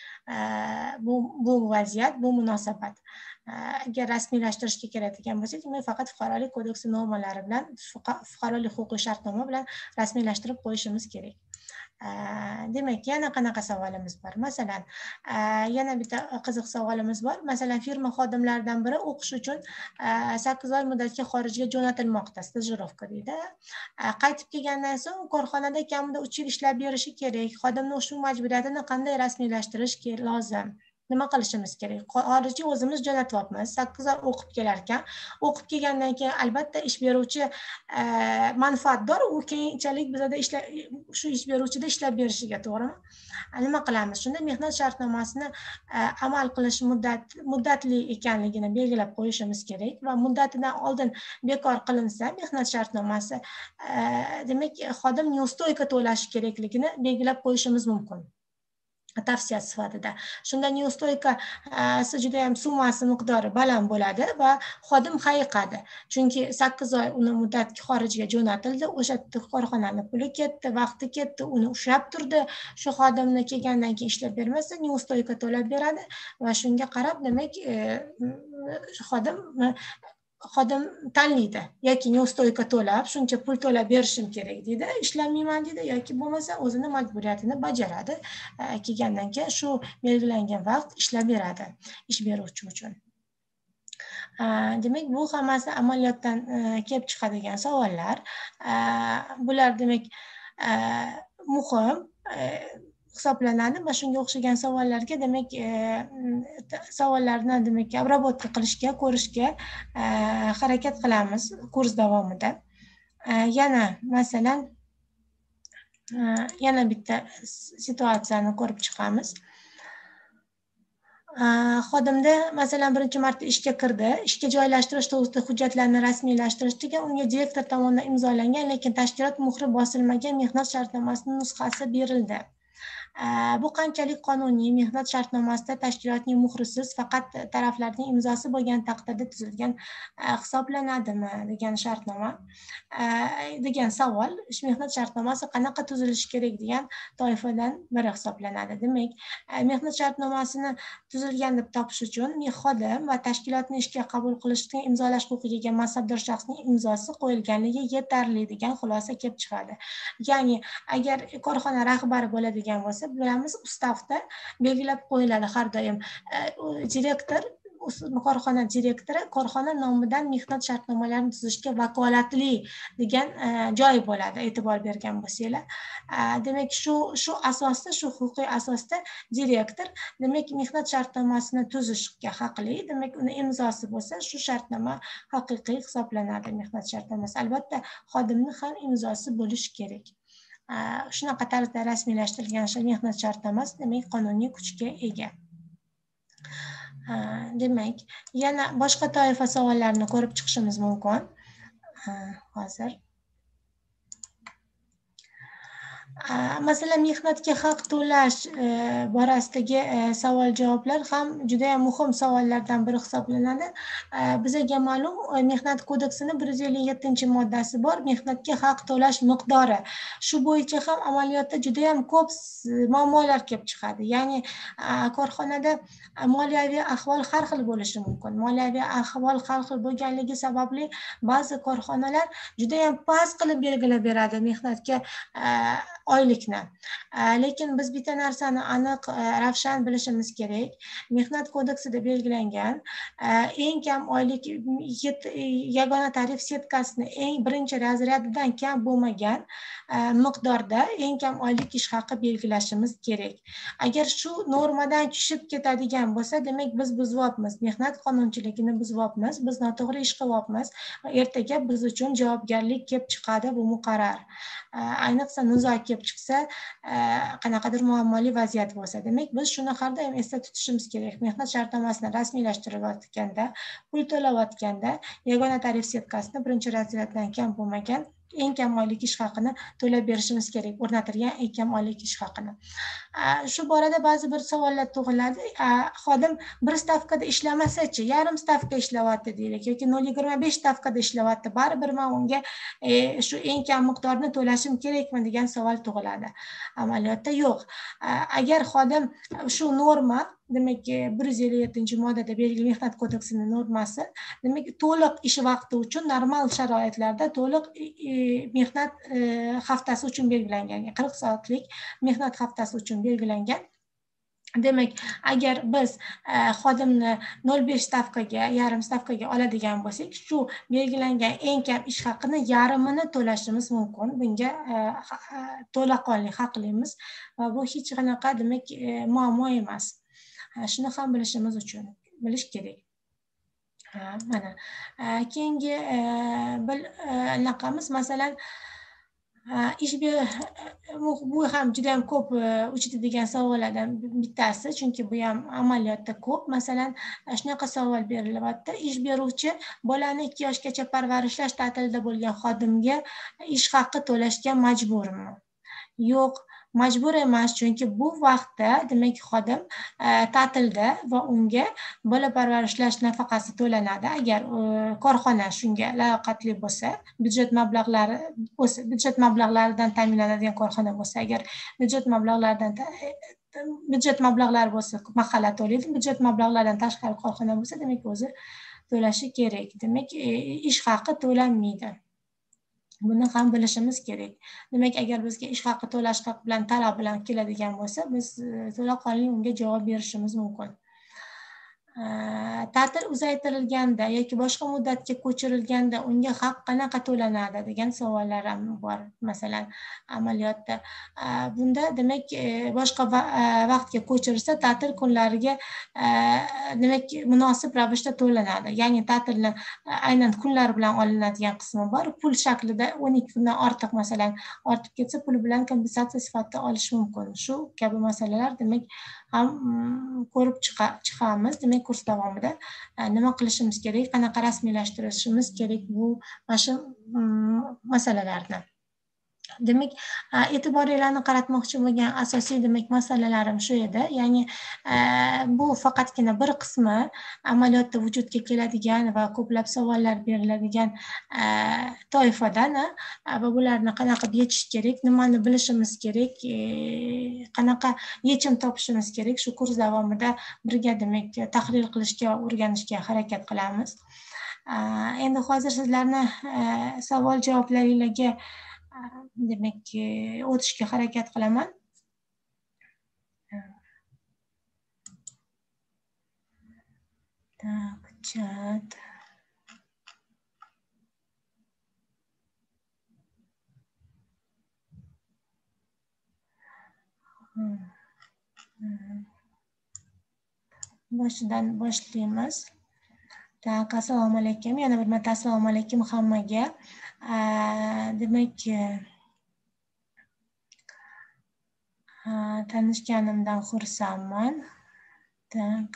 Bu bu vaziyat, bu munosabat. Agar rasmiylashtirishga keladigan bo'lsak, men faqat fuqarolik kodeksi normalari bilan, fuqarolik huquqiy shartnoma bilan rasmiylashtirib qo'yishimiz kerak. Demak, yana qanaqa savolimiz bor? Masalan, yana bitta qiziq savolimiz bor. Masalan, firma xodimlaridan biri o'qish uchun sakkiz oy muddatga xorijga jo'natilmoqda, stajirovka deydi. Qaytib kelgandan so'ng korxonada kamida uch yil ishlab berishi kerak. Xodimning ushbu majburiyatini qanday rasmiylashtirish lozim? Nima qilishimiz kerak? Xorijga o'zimiz jo'natyapmiz, sakkiz oy o'qib kelar ekan. O'qib kelgandan keyin albatta ish beruvchi manfaatdor, u keyinchalik bizda ishlab shu ish beruvchida ishlab berishiga, to'g'rimi? Nima qilamiz? Shunda mehnat shartnomasini amal qilish muddat muddatli ekanligini belgilab qo'yishimiz kerak va muddatidan oldin bekor qilinsa mehnat shartnomasi, demak, xodim neustойка to'lashi kerakligini belgilab qo'yishimiz mumkin. Tavsiya sifatida. Shunda neustойкасы juda ham summasi miqdori baland bo'ladi va xodim hayiqadi. Chunki sakkiz oy uni muddatga xorijga jo'natildi, o'sha korxonani puli ketdi, vaqti ketdi, uni ushlab turdi. Shu xodimni kelgandan keyin ishlab bermasa, neustойка to'lab beradi va shunga qarab, demak, xodim xodim tanlaydi, yoki neustойка to'lab, shuncha pul to'lab berishim kerak deydi, ishlamayman deydi, yoki bo'lmasa o'zini majburiyatini bajaradi, kelgandan keyin shu belgilangan vaqt ishlab beradi ish beruvchi uchun. Demak, bu hammasi amaliyotdan kelib chiqadigan savollar. Bular demak muhim hisoblanadi va shunga o'xshagan savollarga demak savollarni demak обработка qilishga, ko'rishga harakat qilamiz kurs davomida. Yana masalan yana bitta situatsiyani ko'rib chiqamiz. Xodimda masalan birinchi marta ishga kirdi, ishga joylashtirish to'g'risida hujjatlarni rasmiylashtirish degan unga direktor tomonidan imzolangan, lekin tashkilot muhri bosilmagan mehnat shartnomasining nusxasi berildi. Bu qanchalik qonuniy? Mehnat shartnomasida tashkilotning muhrisiz faqat taraflarning imzosi bo'lgan taqdirda tuzilgan hisoblanadimi degan shartnoma degan savol. Mehnat shartnomasi qanaqa tuzilishi kerak degan toifadan biri hisoblanadi. Demak, mehnat shartnomasini tuzilgan deb topish uchun xodim va tashkilotni ishga qabul qilishni imzolash huquqiga ega mansabdor shaxsning imzosi qo'yilganligi yetarli degan xulosa kelib chiqadi. Ya'ni agar korxona rahbari bo'ladigan bo'lsa, bilamiz, ustavda belgilab qo'yiladi har doim direktor, korxona direktori korxona nomidan mehnat shartnomalarini tuzishga vakolatli degan joy bo'ladi, e'tibor bergan bo'lsanglar. Demak, shu shu asosda, shu huquqiy asosda direktor demak mehnat shartnomasini tuzishga haqli. Demak, uni imzosi bo'lsa, shu shartnoma haqiqiy hisoblanadi, mehnat shartnomasi. Albatta, xodimni ham imzosi bo'lishi kerak. Shunaqa tarzda rasmiylashtirilgan mehnat shartnomasi demak qonuniy kuchga ega. Demak, yana boshqa toifa savollarni ko'rib chiqishimiz mumkin. Hozir masalan, mehnatga haq to'lash borasidagi savol-javoblar ham juda ham muhim savollardan biri hisoblanadi. Bizga ma'lum, Mehnat kodeksining bir yuz ellik yettinchi moddasi bor, mehnatga haq to'lash miqdori. Shu bo'yicha ham amaliyotda juda ham ko'p muammolar kelib chiqadi. Ya'ni korxonada moliyaviy ahvol har xil bo'lishi mumkin. Moliyaviy ahvol har xil bo'lganligi sababli ba'zi korxonalar juda ham past qilib belgilab beradi mehnatga oylikni. Lekin biz bitta narsani aniq ravshan bilishimiz kerak. Mehnat kodeksida belgilangan eng kam oylik yagona tarif setkasini eng birinchi razryadidan kam bo'lmagan miqdorda eng kam oylik ish haqi belgilashimiz kerak. Agar shu normadan tushib ketadigan bo'lsa, demak biz buzyapmiz, mehnat qonunchiligini buzyapmiz, biz noto'g'ri ish qilyapmiz. Ertaga biz uchun javobgarlik kelib chiqadi, bu muqarrar. Ayniqsa nizo kelib chiqsa, qanaqadir muammoli vaziyat bo'lsa, demak biz shuni har doim esda tutishimiz kerak. Mehnat shartnomasini rasmiylashtirayotganda, pul to'layotganda yagona tarif setkasini birinchi razryaddan kam bo'lmagan eng kam oylik ish haqini to'lab berishimiz kerak, o'rnatilgan eng kam oylik ish haqini. Shu borada ba'zi bir savollar tug'iladi. Xodim bir stavkada ishlamasa-chi, yarim stavka ishlayapti deylik yoki nol yigirma besh stavkada ishlayapti, baribir men unga shu eng kam miqdorni to'lashim kerakmi degan savol tug'iladi. Amaliyotda yo'q. Agar xodim shu norma, demak bir yuz ellik yettinchi moddada belgilangan mehnat kodeksining normasi, demak to'liq ish vaqti uchun normal sharoitlarda to'liq mehnat haftasi uchun belgilangan, qirq soatlik mehnat haftasi uchun belgilangan. Demak, agar biz xodimni nol besh stavkaga, yarim stavkaga oladigan bo'lsak, shu belgilangan eng kam ish haqini yarimini to'lashimiz mumkin. Bunga to'laqonli haqlimiz va bu hech qanaqa demak muammo emas. Shuni ham bilishimiz uchun, bilish kerak. Mana keyingi bir anaqamiz, masalan, ish bu ham juda ham ko'p uchadigan savollardan bittasi, chunki bu ham amaliyotda ko'p. Masalan, shunaqa savol berilyapti: ish beruvchi bolani ikki yoshgacha parvarishlash ta'tilida bo'lgan xodimga ish haqi to'lashga majburmi? Yo'q, majbur emas, chunki bu vaqtda demak xodim ta'tilda va unga bola parvarishlash nafaqasi to'lanadi. Agar korxona shunga layoqatli bo'lsa, byudjet mablag'lari bo'lsa, byudjet mablag'laridan ta'minlanadigan korxona bo'lsa, agar byudjet mablag'laridan byudjet mablag'lari bo'lsa, mahalla to'laydi. Byudjet mablag'laridan tashqari korxona bo'lsa, demak o'zi to'lashi kerak. Demak, ish haqi to'lanmaydi. Buni ham bilishimiz kerak. Demak, agar bizga ish haqi to'lash haqi bilan talab bilan keladigan bo'lsa, biz to'laqonli unga javob berishimiz mumkin. Ta'til uzaytirilganda yoki boshqa muddatga ko'chirilganda unga haq qanaqa to'lanadi degan savollar ham bor. Masalan, amaliyotda bunda demak boshqa vaqtga ko'chirilsa, ta'til kunlariga demak munosib ravishda to'lanadi. Ya'ni ta'tilni aynan kunlar bilan olinadigan qismi bor. Pul shaklida o'n ikki kundan ortiq masalan ortib ketsa, pul bilan kompensatsiya sifatida olish mumkin. Shu kabi masalalar demak ham ko'rib chiqamiz. Demak, kurs davomida nima qilishimiz kerak, qanaqa rasmiylashtirishimiz kerak bu mana shu masalalarni. Demak, e'tiboringlarni qaratmoqchi bo'lgan asosiy demak masalalarim shu edi. Ya'ni bu faqatgina bir qismi amaliyotda vujudga keladigan va ko'plab savollar beriladigan toifadan va bularni qanaqa yechish kerak, nimani bilishimiz kerak, qanaqa yechim topishimiz kerak, shu kurs davomida birga demak tahlil qilishga, o'rganishga harakat qilamiz. Endi hozir sizlarni savol javoblaringizga demak o'tishga harakat qilaman. Tak, chat. Boshidan boshlaymiz. Tak, assalomu alaykum. Yana bir marta assalomu alaykum hammaga. Demak, tanishganimdan xursandman. Tak.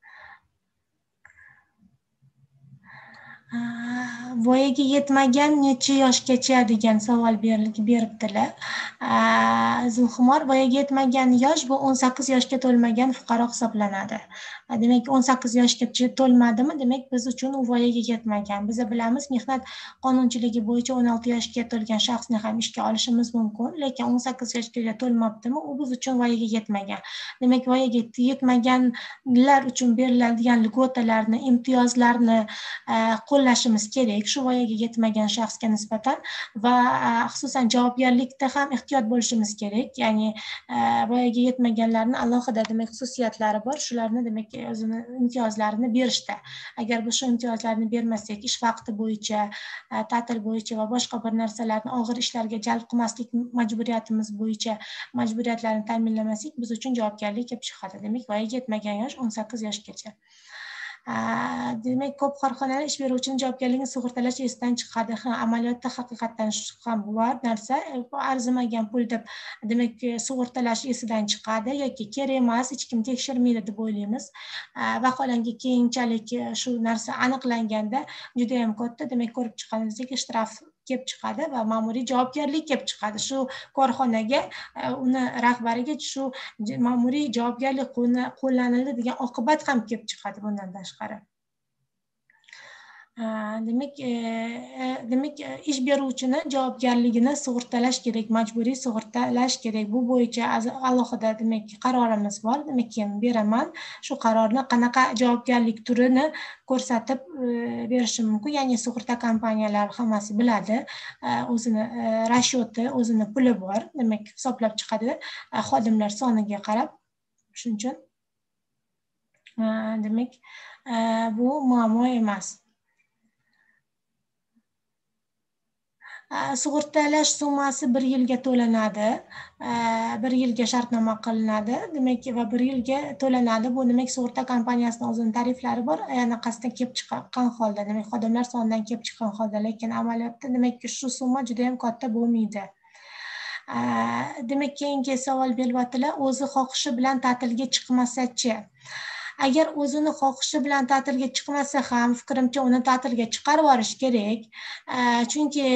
Voyaga yetmagan necha yoshgacha degan savol beribdilar. Zulxumor, voyaga yetmagan yosh bu o'n sakkiz yoshga to'lmagan fuqaro hisoblanadi. Demak, o'n sakkiz yoshgacha to'lmadimi, demak biz uchun u voyaga yetmagan. Biz bilamiz, mehnat qonunchiligi bo'yicha o'n olti yoshga to'lgan shaxsni ham ishga olishimiz mumkin, lekin o'n sakkiz yoshga to'lmabdimi, u biz uchun voyaga yetmagan. Demak, voyaga yetmaganlar uchun beriladigan lьготаlarni, imtiyozlarni qo'llashimiz kerak shu voyaga yetmagan shaxsga nisbatan va xususan javobgarlikda ham ehtiyot bo'lishimiz kerak. Ya'ni voyaga yetmaganlarning alohida demak xususiyatlari bor. Shularni demak o'zini imtiyozlarini berishda. Agar biz shu imtiyozlarni bermasak, ish vaqti bo'yicha, ta'til bo'yicha va boshqa bir narsalarni og'ir ishlarga jalb qilmaslik majburiyatimiz bo'yicha majburiyatlarni ta'minlamasak, biz uchun javobgarlik kelib chiqadi. Demak, voyaga yetmagan yosh o'n sakkiz yoshgacha. Demak, ko'p korxonalar ish beruvchining javobgarligini sug'urtalash esidan chiqadi. Ha, amaliyotda haqiqatan shu ham bor narsa. Arzimagan pul deb demak sug'urtalash esidan chiqadi yoki kerak emas, hech kim tekshirmaydi deb o'ylaymiz. Vaholanki keyinchalik shu narsa aniqlanganda juda ham katta demak ko'rib chiqqanimizdek shtraf kelib chiqadi va ma'muriy javobgarlik kelib chiqadi. Shu korxonaga, uni rahbariga shu ma'muriy javobgarlik qo'llanildi degan oqibat ham kelib chiqadi bundan tashqari. Demak, demak ish beruvchini javobgarligini sug'urtalash kerak, majburiy sug'urtalash kerak. Bu bo'yicha alohida demak qarorimiz bor. Demak, keyin beraman. Shu qarorni qanaqa javobgarlik turini ko'rsatib berishi mumkin. Ya'ni sug'urta kompaniyalari hammasi biladi. O'zini rashyoti, o'zini puli bor. Demak, hisoblab chiqadi xodimlar soniga qarab. Shuning uchun demak bu muammo emas. Sug'urtalash summasi bir yilga to'lanadi. Bir yilga shartnoma qilinadi. Demak, va bir yilga to'lanadi. Bu demak sug'urta kompaniyasining o'zining tariflari bor. Anaqasidan kelib chiqqan holda, demak xodimlar sonidan kelib chiqqan holda, lekin amaliyotda demak shu summa juda ham katta bo'lmaydi. Demak, keyingi savol beryaptilar, o'zi xohishi bilan ta'tilga chiqmasa-chi? Agar o'zini xohishi bilan ta'tilga chiqmasa ham, fikrimcha uni ta'tilga chiqarib yuborish kerak. Chunki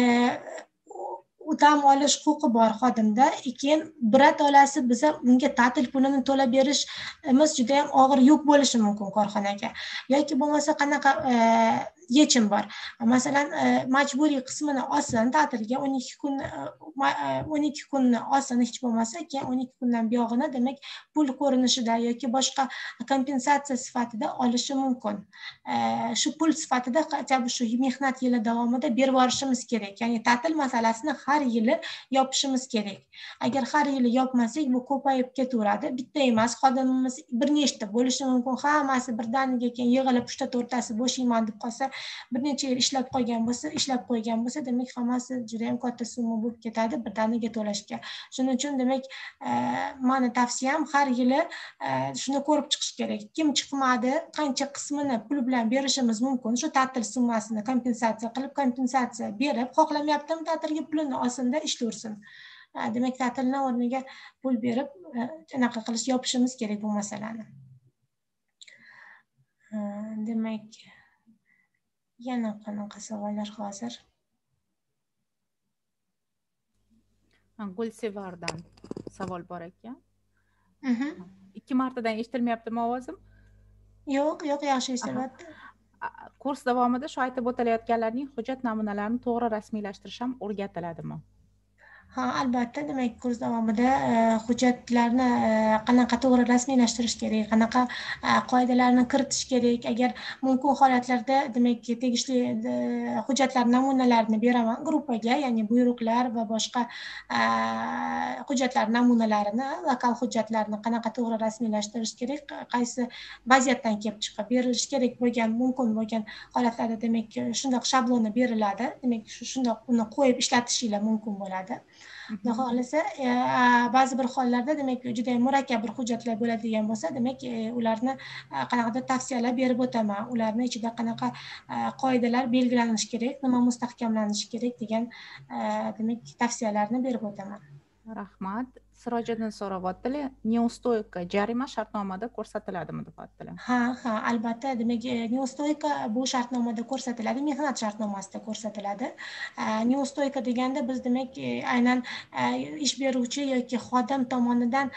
dam olish huquqi bor xodimda. Keyin birat olasi biza unga ta'til pulini to'lab berishimiz juda ham og'ir yuk bo'lishi mumkin korxonaga. Yoki bo'lmasa qanaqa yechim bor. Masalan, majburiy qismini olsin ta'tilga o'n ikki kun o'n ikki kunni olsin hech bo'lmasa, keyin o'n ikki kundan buyog'ini demak pul ko'rinishida yoki boshqa kompensatsiya sifatida olishi mumkin. Shu pul sifatida qachon shu mehnat yili davomida berib borishimiz kerak. Ya'ni ta'til masalasini har yili yopishimiz kerak. Agar har yili yopmasak, bu ko'payib ketaveradi. Bitta emas, xodimimiz bir nechta bo'lishi mumkin. Hammasi birdaniga keyin yig'ilib uchta to'rttasi bo'shayman deb qolsa, bir necha yil ishlab qolgan bo'lsa, ishlab qo'ygan bo'lsa, demak hammasi juda ham katta summa bo'lib ketadi birdaniga to'lashga. Shuning uchun demak, meni tavsiyam har yili shuni ko'rib chiqish kerak. Kim chiqmadi, qancha qismini pul bilan berishimiz mumkin, shu ta'til summasini kompensatsiya qilib, kompensatsiya berib, xohlamayaptimi ta'tilga pulini olsin-da ishlayversin. Demak, ta'tilni o'rniga pul berib, anaqa qilish yopishimiz kerak bu masalani. Demak, yana qanaqa savollar hozir? Gulsevardan savol bor ekan. Mhm. Ikki martadan eshitilmayaptimi ovozim? Yo'q, yo'q, yaxshi eshitilyapti. Kurs davomida shu aytib o'tilayotganlarning hujjat namunalarini to'g'ri rasmiylashtirish ham o'rgatiladimi? Ha, albatta, demak, kurs davomida hujjatlarni qanaqa to'g'ri rasmiylashtirish kerak, qanaqa qoidalarni kiritish kerak. Agar mumkin holatlarda, demak, tegishli hujjatlar namunalarini beraman gruppaga, ya'ni buyruqlar va boshqa hujjatlar namunalarini, lokal hujjatlarni qanaqa to'g'ri rasmiylashtirish kerak, qaysi vaziyatdan kelib chiqib berilishi kerak bo'lgan, mumkin bo'lgan holatlarda, demak, shundoq shabloni beriladi. Demak, shundoq uni qo'yib ishlatishinglar mumkin bo'ladi. Xudo xohlasa, ba'zi bir hollarda, demak, juda ham murakkab bir hujjatlar bo'ladigan bo'lsa, demak, ularni qanaqadir tavsiyalar berib o'taman. Ularni ichida qanaqa qoidalar belgilanishi kerak, nima mustahkamlanishi kerak degan, demak, tavsiyalarni berib o'taman. Rahmat. Sirojiddin so'rayaptilar, neustойка jarima shartnomada ko'rsatiladimi deyaptilar. Ha, ha, albatta, demak, neustойка bu shartnomada ko'rsatiladi, mehnat shartnomasida ko'rsatiladi. Neustойка deganda biz, demak, aynan ish beruvchi yoki xodim tomonidan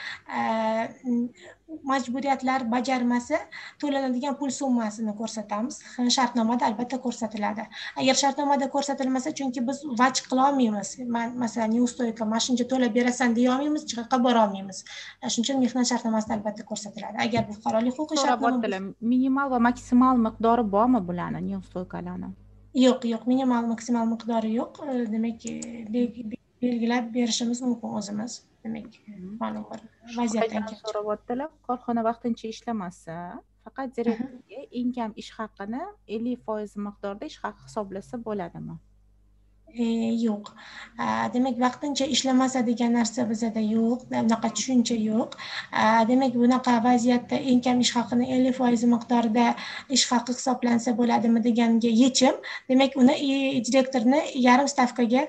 majburiyatlar bajarmasa to'lanadigan pul summasini ko'rsatamiz. Shartnomada albatta ko'rsatiladi. Agar shartnomada ko'rsatilmasa, chunki biz vaj qila olmaymiz. Masalan, neustойка mana shuncha to'lab berasan deya olmaymiz, chiqqa bora olmaymiz. Shuning uchun mehnat shartnomasida albatta ko'rsatiladi. Agar bu fuqarolik huquqiy shartnoma minimal va maksimal miqdori bormi bularni, neustойкаlarni? Yo'q, yo'q, minimal, maksimal miqdori yo'q. Demak, belgilab berishimiz mumkin o'zimiz. Demak, ma'lum bir vaziyatdan kelib so'rayaptilar, korxona vaqtincha ishlamasa, faqat direktorga eng kam ish haqini ellik foiz miqdorda ish haqi hisoblasa bo'ladimi? Yo'q. Demak, vaqtincha ishlamasa degan narsa bizada yo'q, bunaqa tushuncha yo'q. Demak, bunaqa vaziyatda eng kam ish haqini ellik foiz miqdorida ish haqi hisoblansa bo'ladimi deganga yechim, demak, uni direktorni yarim stavkaga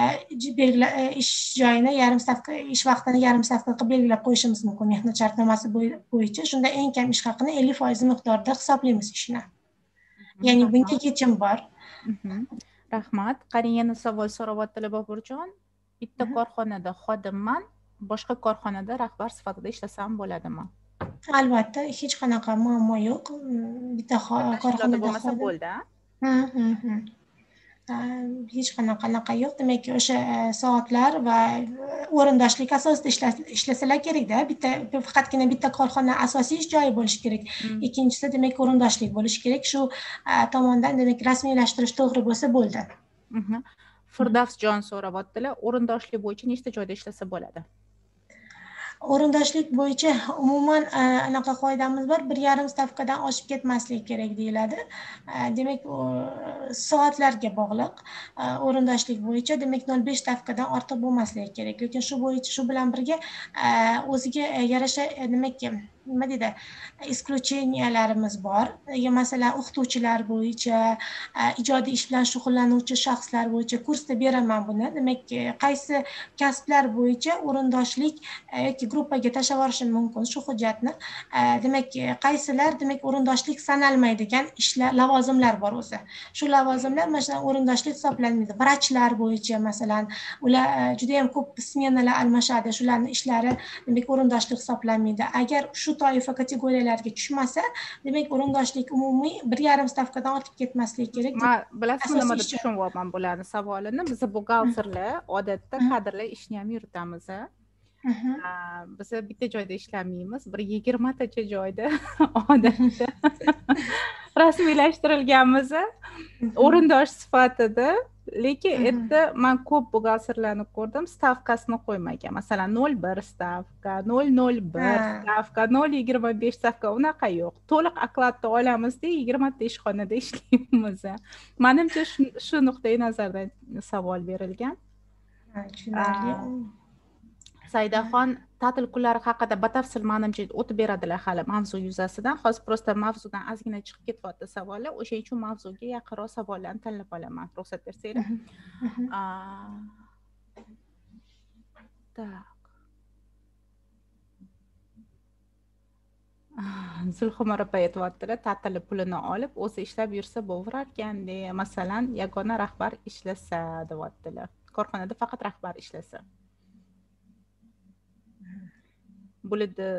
ish joyini yarim stavka, ish vaqtini yarim stavka qilib belgilab qo'yishimiz mumkin mehnat shartnomasi bo'yicha. Shunda eng kam ish haqini ellik foiz miqdorida hisoblaymiz ishni. Ya'ni bunga yechim bor. Rahmat. Qarang, yana savol so'rayaptilar Boburjon. Bitta korxonada xodimman, boshqa korxonada rahbar sifatida ishlasam bo'ladimi? Albatta, hech qanaqa muammo yo'q. Bitta korxonada bo'lmasa bo'ldi. Hech qanaqa anaqa yo'q. Demak, o'sha soatlar va o'rindoshlik asosida ishlasalar kerak-da. Bitta faqatgina bitta korxona asosiy ish joyi bo'lishi kerak. Ikkinchisi, demak, o'rindoshlik bo'lishi kerak. Shu tomondan, demak, rasmiylashtirish to'g'ri bo'lsa bo'ldi. Firdavsjon so'rayaptilar, o'rindoshlik bo'yicha nechta joyda ishlasa bo'ladi? O'rindoshlik bo'yicha umuman anaqa qoidamiz bor, bir yarim stavkadan oshib ketmaslik kerak deyiladi. Demak, soatlarga bog'liq. O'rindoshlik bo'yicha, demak, nol besh stavkadan ortiq bo'lmasligi kerak. Lekin shu bo'yicha, shu bilan birga o'ziga yarasha, demak, nima deydi, исключениyalarimiz bor. Masalan, o'qituvchilar bo'yicha, ijodiy ish bilan shug'ullanuvchi shaxslar bo'yicha kursda beraman buni. Demak, qaysi kasblar bo'yicha o'rindoshlik yoki gruppaga tashlab yuborishim mumkin shu hujjatni. Demak, qaysilar, demak, o'rindoshlik sanalmaydigan ishlar, lavozimlar bor o'zi. Shu lavozimlar masalan o'rindoshlik hisoblanmaydi. Vrachlar bo'yicha masalan, ular juda ham ko'p smenalar almashadi. Shularning ishlari, demak, o'rindoshlik hisoblanmaydi. Agar shu toifa kategoriyalarga tushmasa, demak, o'rindoshlik umumiy bir yarim stavkadan ortib ketmasligi kerak. Bilasizmi, nima deb tushunyapman bularni savolini? Biz buxgalterlar odatda kadrlar ishni ham yuritamiz. Biz bitta joyda ishlamaymiz, bir yigirmatacha joyda odatda rasmiylashtirilganmiz o'rindosh sifatida. Lekin endi men ko'p buxgalterlarni ko'rdim, stavkasini qo'ymagan. Masalan, nol bir stavka, nol nol bir stavka, nol yigirma besh stavka, unaqa yo'q. To'liq okladni olamizda, yigirmata ishxonada ishlaymiz. Menimcha shu nuqtai nazardan savol berilgan. Tushunarli. Saidaxon ta'til kunlari haqida batafsil menimcha o'tib beradilar hali mavzu yuzasidan. Hozir prosta mavzudan ozgina chiqib ketyapti savollar. O'shaning uchun mavzuga yaqinroq savollarni tanlab olaman. Ruxsat bersanglar. Tak. Zulxumar opa aytyaptilar, ta'til pulini olib, o'zi ishlab yursa bo'larkan-da. Masalan, yagona rahbar ishlasa, deyaptilar. Korxonada faqat rahbar ishlasa. bo'ladi.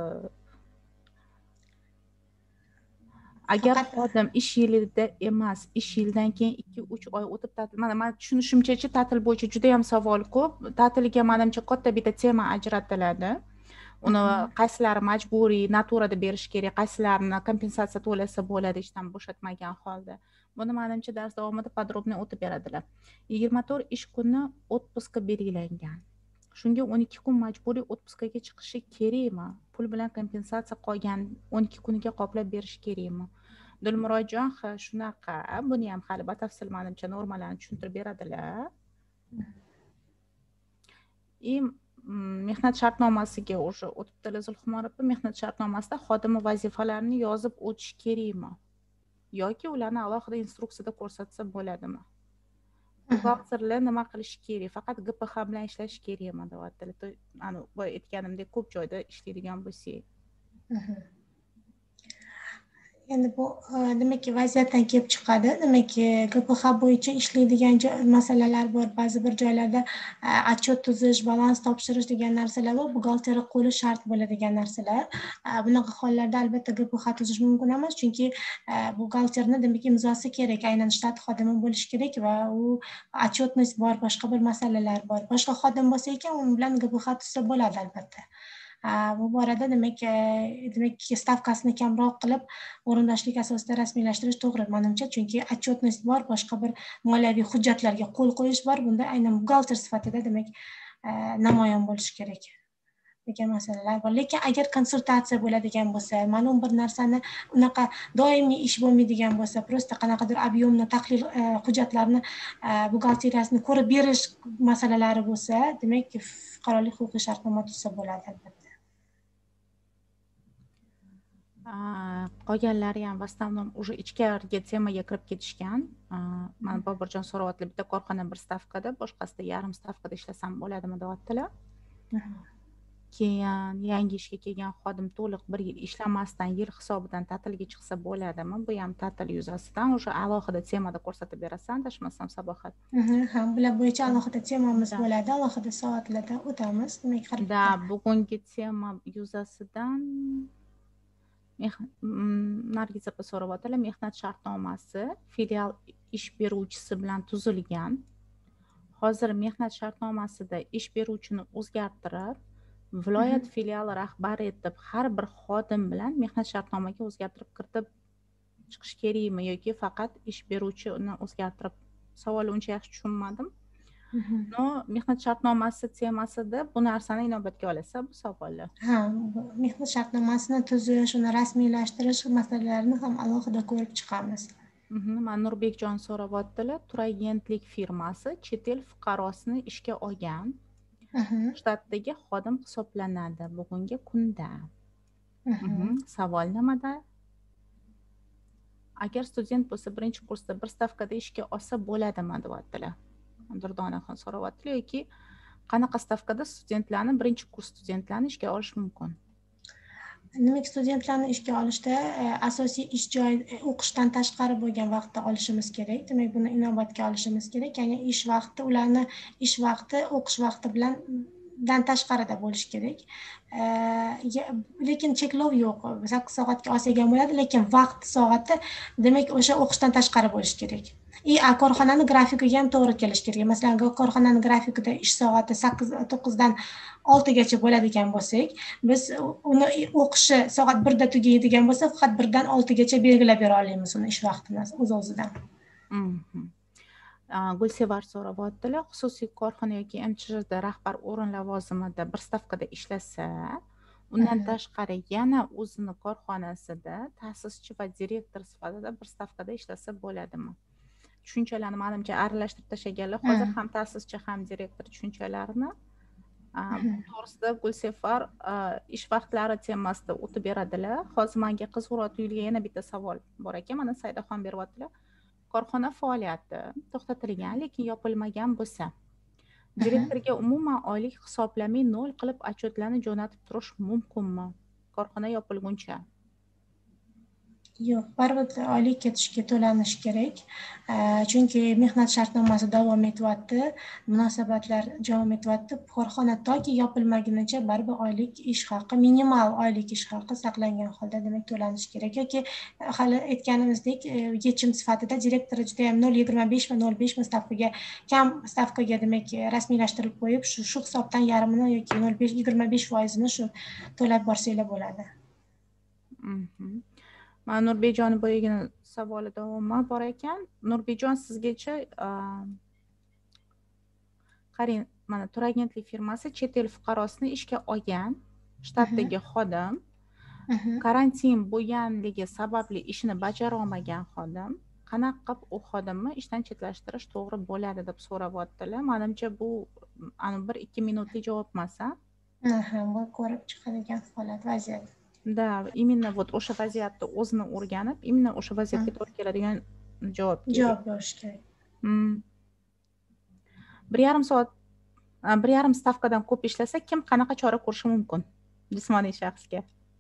Agar xodim ish yilida emas, ish yilidan keyin ikki uch oy o'tib ta'til, mana men tushunishimcha ta'til bo'yicha juda ham savol ko'p. Ta'tilga menimcha katta bitta tema ajratiladi. Uni qaysilari majburiy naturada berish kerak, qaysilarini kompensatsiya to'lasa bo'ladi ishdan bo'shatmagan holda. Buni menimcha dars davomida podrobniy o'tib beradilar. yigirma to'rt ish kuni отпуска belgilangan. Shunga o'n ikki kun majburiy отпускаga chiqishi kerakmi? Pul bilan kompensatsiya qolgan o'n ikki kuniga qoplab berish kerakmi? Dilmurodjon, ha, shunaqa. Buni ham hali batafsil menimcha normalarni tushuntirib beradilar. И mehnat shartnomasiga o'sha o'tibdilar Zulxumor opa, mehnat shartnomasida xodimi vazifalarini yozib o'tish kerakmi? Yoki ularni alohida instruksiyada ko'rsatsa bo'ladimi? Buxgalterlar nima qilish kerak? Faqat G P X bilan ishlash kerakmi deyaptilar. Ana boya aytganimdek ko'p joyda ishlaydigan bo'lsak. Endi bu demak vaziyatdan kelib chiqadi. Demak G P X bo'yicha ishlaydigan masalalar bor. Ba'zi bir joylarda отчет tuzish, balans topshirish degan narsalar bor. Buxgalterga qo'li shart bo'ladigan narsalar. Bunaqa hollarda albatta G P X tuzish mumkin emas, chunki buxgalterni demak imzosi kerak, aynan shtat xodimi bo'lishi kerak va u отчетность bor, boshqa bir masalalar bor. Boshqa xodim bo'lsa ekan, u bilan G P X tuzsa bo'ladi albatta. Bu borada demak demak stavkasini kamroq qilib o'rindoshlik asosida rasmiylashtirish to'g'ri menimcha, chunki отчетность bor, boshqa bir moliyaviy hujjatlarga qo'l qo'yish bor. Bunda aynan buxgalter sifatida demak namoyon bo'lishi kerak degan masalalar bor. Lekin agar konsultatsiya bo'ladigan bo'lsa, ma'lum bir narsani unaqa doimiy ish bo'lmaydigan bo'lsa, просто qanaqadir объемni tahlil hujjatlarni buxgalteriyasini ko'rib berish masalalari bo'lsa, demak fuqarolik huquqiy shartnoma tuzsa bo'ladi albatta. Qolganlari ham vastamnom уже ichkariga temaga kirib ketishgan. Mana Boburjon so'rayaptilar, bitta korxona bir stavkada, boshqasida yarim stavkada ishlasam bo'ladimi deyaptilar. Keyin yangi ishga kelgan xodim to'liq bir yil ishlamasdan yil hisobidan ta'tilga chiqsa bo'ladimi? Bu ham ta'til yuzasidan o'sha alohida temada ko'rsatib berasan, adashmasam Sabohat. Ha, bular bo'yicha alohida temamiz bo'ladi, alohida soatlarda o'tamiz. Demak, da bugungi tema yuzasidan Nargiz opa so'rayaptilar, mehnat shartnomasi filial ish beruvchisi bilan tuzilgan. Hozir mehnat shartnomasida ish beruvchini o'zgartirib, viloyat filiali rahbari etib har bir xodim bilan mehnat shartnomaga o'zgartirib kiritib chiqish kerakmi yoki faqat ish beruvchi uni o'zgartirib? Savolni uncha yaxshi tushunmadim. No, mehnat shartnomasi temasida bu narsani inobatga olasa bu savollar. Ha, mehnat shartnomasini tuzish, uni rasmiylashtirish masalalarini ham alohida ko'rib chiqamiz. Mana Nurbekjon so'rayaptilar, Turagentlik firmasi chet el fuqarosini ishga olgan. Shtatdagi xodim hisoblanadi bugungi kunda. Savol nimada? Agar student bo'lsa, birinchi kursda bir stavkada ishga olsa bo'ladimi deyaptilar. Durdonaxon so'rayaptilar, yoki qanaqa stavkada studentlarni, birinchi kurs studentlarni ishga olish mumkin? Demak, studentlarni ishga olishda asosiy ish joyi o'qishdan tashqari bo'lgan vaqtda olishimiz kerak. Demak, buni inobatga olishimiz kerak. Ya'ni ish vaqti ularni ish vaqti o'qish vaqti bilan dan tashqarida bo'lishi kerak. Lekin cheklov yo'q. sakkiz soatga olsak ham bo'ladi, lekin vaqt soati demak o'sha o'qishdan tashqari bo'lishi kerak. И korxonani grafikiga ham to'g'ri kelish kerak. Masalan, korxonani grafikida ish soati sakkiz to'qqizdan oltigacha bo'ladigan bo'lsak, biz uni o'qishi soat birda tugaydigan bo'lsa, faqat birdan oltigacha belgilab bera olamiz uni ish vaqtini o'z-o'zidan. Gulsevar so'rayaptilar, xususiy korxona yoki M Ch R da rahbar o'rin lavozimida bir stavkada ishlasa, undan tashqari yana o'zini korxonasida ta'sischi va direktor sifatida bir stavkada ishlasa bo'ladimi? Tushunchalarni menimcha aralashtirib tashlaganlar. Hozir ham ta'sischi ham direktor tushunchalarini to'g'risida Gulsefar ish vaqtlari temasida o'tib beradilar. Hozir menga qiziqroq tuyulgan yana bitta savol bor ekan. Mana Saydaxon beryaptilar. Korxona faoliyati to'xtatilgan, lekin yopilmagan bo'lsa, direktorga umuman oylik hisoblamay nol qilib отчетlarni jo'natib turish mumkinmi? Korxona yopilguncha. Yo'q, baribir oylik ketishga to'lanishi kerak. Chunki mehnat shartnomasi davom etyapti, munosabatlar davom etyapti. Korxona toki yopilmagunicha baribir oylik ish haqi, minimal oylik ish haqi saqlangan holda demak to'lanishi kerak. Yoki hali aytganimizdek, yechim sifatida direktor juda ham nol yigirma besh va nol besh stavkaga kam stavkaga demak rasmiylashtirib qo'yib, shu shu hisobdan yarmini yoki nol besh yigirma besh foizini shu to'lab borsanglar bo'ladi. Mana Nurbekjon boyagina savoli davomi bor ekan. Nurbekjon, sizgacha qarang, mana Turagentlik firmasi chet el fuqarosini ishga olgan, shtatdagi xodim, karantin bo'lganligi sababli ishini bajara olmagan xodim, qanaqa qilib u xodimni ishdan chetlashtirish to'g'ri bo'ladi deb so'rayaptilar. Menimcha bu ana bir ikki minutlik javob emas-a? Ha, bu ko'rib chiqadigan holat, vaziyat. Да, именно вот o'sha vaziyatni o'zini o'rganib, именно o'sha vaziyatga to'g'ri keladigan javob javob berish kerak. bir yarim soat, bir yarim stavkadan ko'p ishlasa, kim qanaqa chora ko'rishi mumkin jismoniy shaxsga?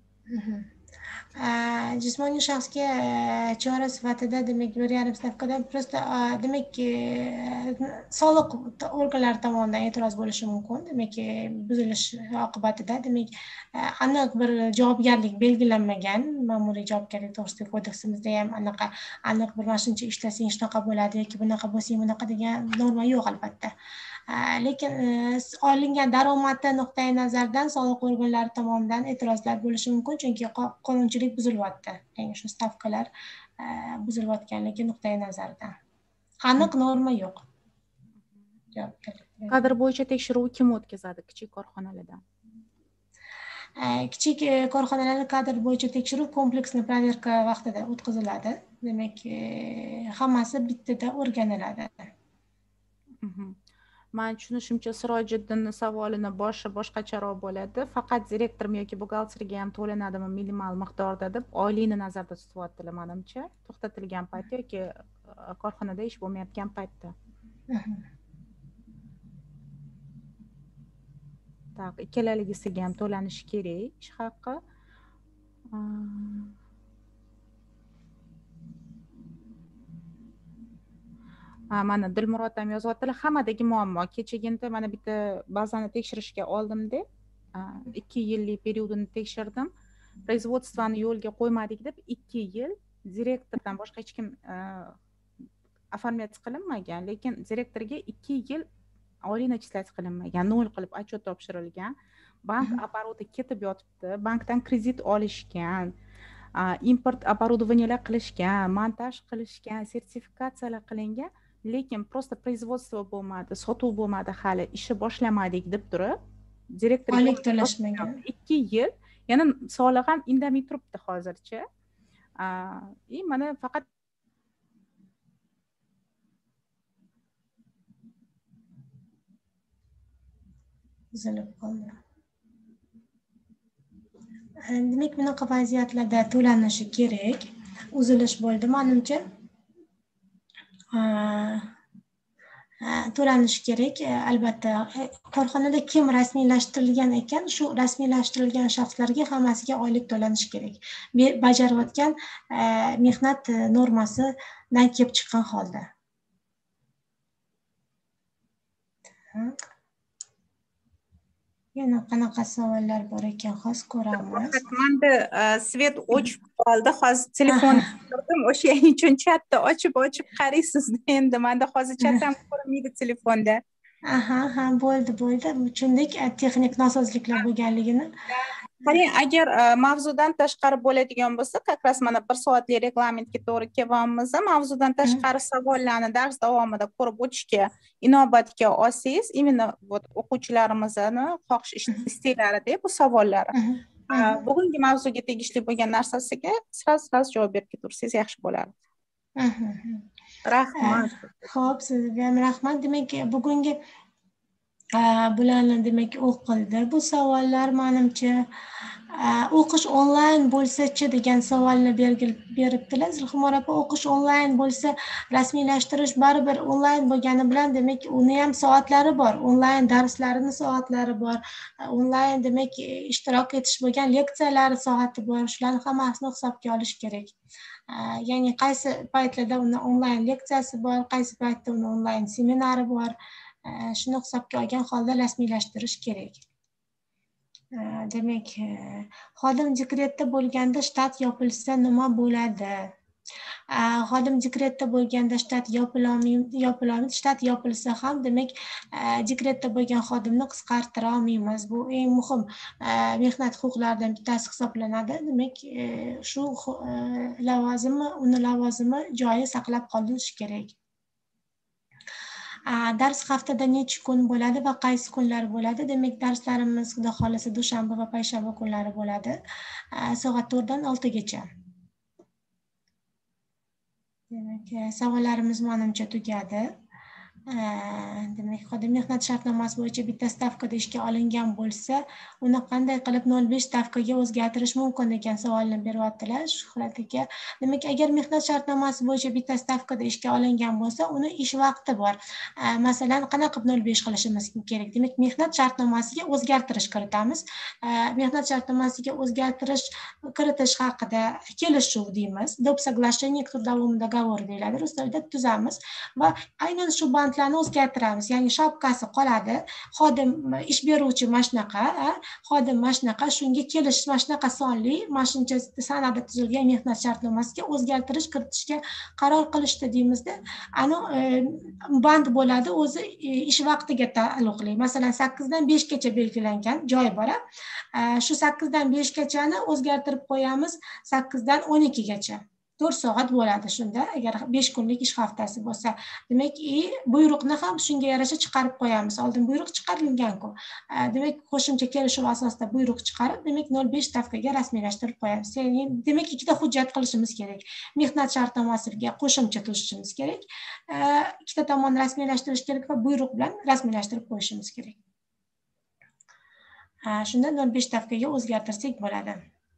Jismoniy shaxsga chora sifatida demak bir yarim stavkadan просто demak soliq organlari tomonidan e'tiroz bo'lishi mumkin. Demak buzilish oqibatida demak aniq bir javobgarlik belgilanmagan, ma'muriy javobgarlik to'g'risidagi kodeksimizda ham anaqa aniq bir mana shuncha ishlasang shunaqa bo'ladi yoki bunaqa bo'lsang bunaqa degan norma yo'q albatta. Lekin olingan daromadi nuqtai nazardan soliq organlari tomonidan e'tirozlar bo'lishi mumkin, chunki qonunchilik buzilyapti. Ya'ni shu stavkalar buzilayotganligi nuqtai nazardan aniq norma yo'q. Kadr bo'yicha tekshiruv kim o'tkazadi kichik korxonalardan? Kichik korxonalarda kadr bo'yicha tekshiruv kompleksni proverka vaqtida o'tkaziladi. Demak, hammasi bittada o'rganiladi. Men tushunishimcha Sirojiddinning savolini boshi boshqacharoq bo'ladi. Faqat direktormi yoki buxgalterga ham to'lanadimi minimal miqdorda deb oylikni nazarda tutyaptilar menimcha. To'xtatilgan paytda yoki korxonada ish bo'lmayotgan paytda. Tak, ikkalalisiga ham to'lanishi kerak ish haqi. Mana Dilmurod ham yozyaptilar, hammadagi muammo. Kechagina mana bitta bazani tekshirishga oldimda, ikki yillik periodini tekshirdim. Производствоni yo'lga qo'ymadik deb ikki yil direktordan boshqa hech kim оформлять qilinmagan, lekin direktorga ikki yil oylik начислять qilinmagan, nol qilib отчет topshirilgan. Bank обороты ketib yotibdi, bankdan kredit olishgan, import оборудованиялар qilishgan, montaj qilishgan, sertifikatsiyalar qilingan. Lekin просто производство bo'lmadi, sotuv bo'lmadi, hali ishi boshlamadik deb turib, direktor oylik to'lashmagan. ikki yil, yana soliq ham indamay turibdi hozircha. И mana faqat uzilib qoldi. Demak, bunaqa vaziyatlarda to'lanishi kerak. Uzilish bo'ldi, menimcha. To'lanishi kerak. Albatta, korxonada kim rasmiylashtirilgan ekan, shu rasmiylashtirilgan shaxslarga hammasiga oylik to'lanishi kerak. Bajarayotgan mehnat normasidan kelib chiqqan holda. Yana qanaqa savollar bor ekan, hozir ko'ramiz. Menda svet o'chib qoldi. Hozir telefonni ko'rdim, o'shaning uchun chatni ochib-ochib qaraysiz. Endi menda hozir chatam ko'rinmaydi telefonda. Aha, ha, bo'ldi, bo'ldi. Tushundik, texnik nosozliklar bo'lganligini. Qarang, agar mavzudan tashqari bo'ladigan bo'lsa, как раз mana bir soatlik reglamentga to'g'ri kelganmiz. Mavzudan tashqari savollarni dars davomida ko'rib o'tishga inobatga olsangiz, именно вот o'quvchilarimizni xohish istaklarida bu savollar. Bugungi mavzuga tegishli bo'lgan narsasiga sraz-sraz javob berib ketursangiz yaxshi bo'lardi. Rahmat. Xo'p, sizga ham rahmat. Demak, bugungi bularni demak o'qildi. Bu savollar menimcha o'qish onlayn bo'lsa-chi degan savolni beribdilar. Zilxumor opa, o'qish onlayn bo'lsa, rasmiylashtirish baribir onlayn bo'lgani bilan demak uni ham soatlari bor. Onlayn darslarini soatlari bor. Onlayn demak ishtirok etish bo'lgan leksiyalari soati bor. Shularni hammasini hisobga olish kerak. Ya'ni qaysi paytlarda uni onlayn leksiyasi bor, qaysi paytda uni onlayn seminari bor. Shuni hisobga olgan holda rasmiylashtirish kerak. Demak, xodim dekretda bo'lganda shtat yopilsa nima bo'ladi? Xodim dekretda bo'lganda shtat yopilolmaydi. Shtat yopilsa ham demak dekretda bo'lgan xodimni qisqartira olmaymiz. Bu eng muhim mehnat huquqlaridan bittasi hisoblanadi. Demak, shu lavozimi, uni lavozimi joyi saqlab qolinishi kerak. Dars haftada necha kun bo'ladi va qaysi kunlar bo'ladi? Demak, darslarimiz xudo xolasa dushanba va payshanba kunlari bo'ladi. Soat to'rtdan oltigacha. Demak, savollarimiz menimcha tugadi. Demak, xodim mehnat shartnomasi bo'yicha bitta stavkada ishga olingan bo'lsa, uni qanday qilib nol besh stavkaga o'zgartirish mumkin degan savolni beryaptilar Shuhrat aka. Demak, agar mehnat shartnomasi bo'yicha bitta stavkada ishga olingan bo'lsa, uni ish vaqti bor. Masalan, qanaqa qilib nol besh qilishimiz kerak? Demak, mehnat shartnomasiga o'zgartirish kiritamiz. Mehnat shartnomasiga o'zgartirish kiritish haqida kelishuv deymiz. Dob соглашение к трудовому договору deyiladi. Rus tilida tuzamiz va aynan shu bandlarni o'zgartiramiz. Ya'ni shapkasi qoladi. Xodim ish beruvchi mashnaqa, xodim mashnaqa, shunga kelish mashnaqa sonli, mashinacha sanada tuzilgan mehnat shartnomasiga o'zgartirish kiritishga qaror qilishdi deymizda. Ani band bo'ladi, o'zi ish vaqtiga taalluqli. Masalan, sakkizdan beshgacha belgilangan joy bor. Shu sakkizdan beshgachani o'zgartirib qo'yamiz sakkizdan o'n ikkigacha. to'rt soat bo'ladi shunda, agar besh kunlik ish haftasi bo'lsa. Demak, buyruqni ham shunga yarasha chiqarib qo'yamiz. Oldin buyruq chiqarilgan-ku. Demak, qo'shimcha kelishuv asosida buyruq chiqarib, demak nol besh stavkaga rasmiylashtirib qo'yamiz. Ya'ni, demak, ikkita hujjat qilishimiz kerak. Mehnat shartnomasiga qo'shimcha tuzishimiz kerak. Ikkita tomonni rasmiylashtirish kerak va buyruq bilan rasmiylashtirib qo'yishimiz kerak. Shunda nol besh stavkaga o'zgartirsak bo'ladi.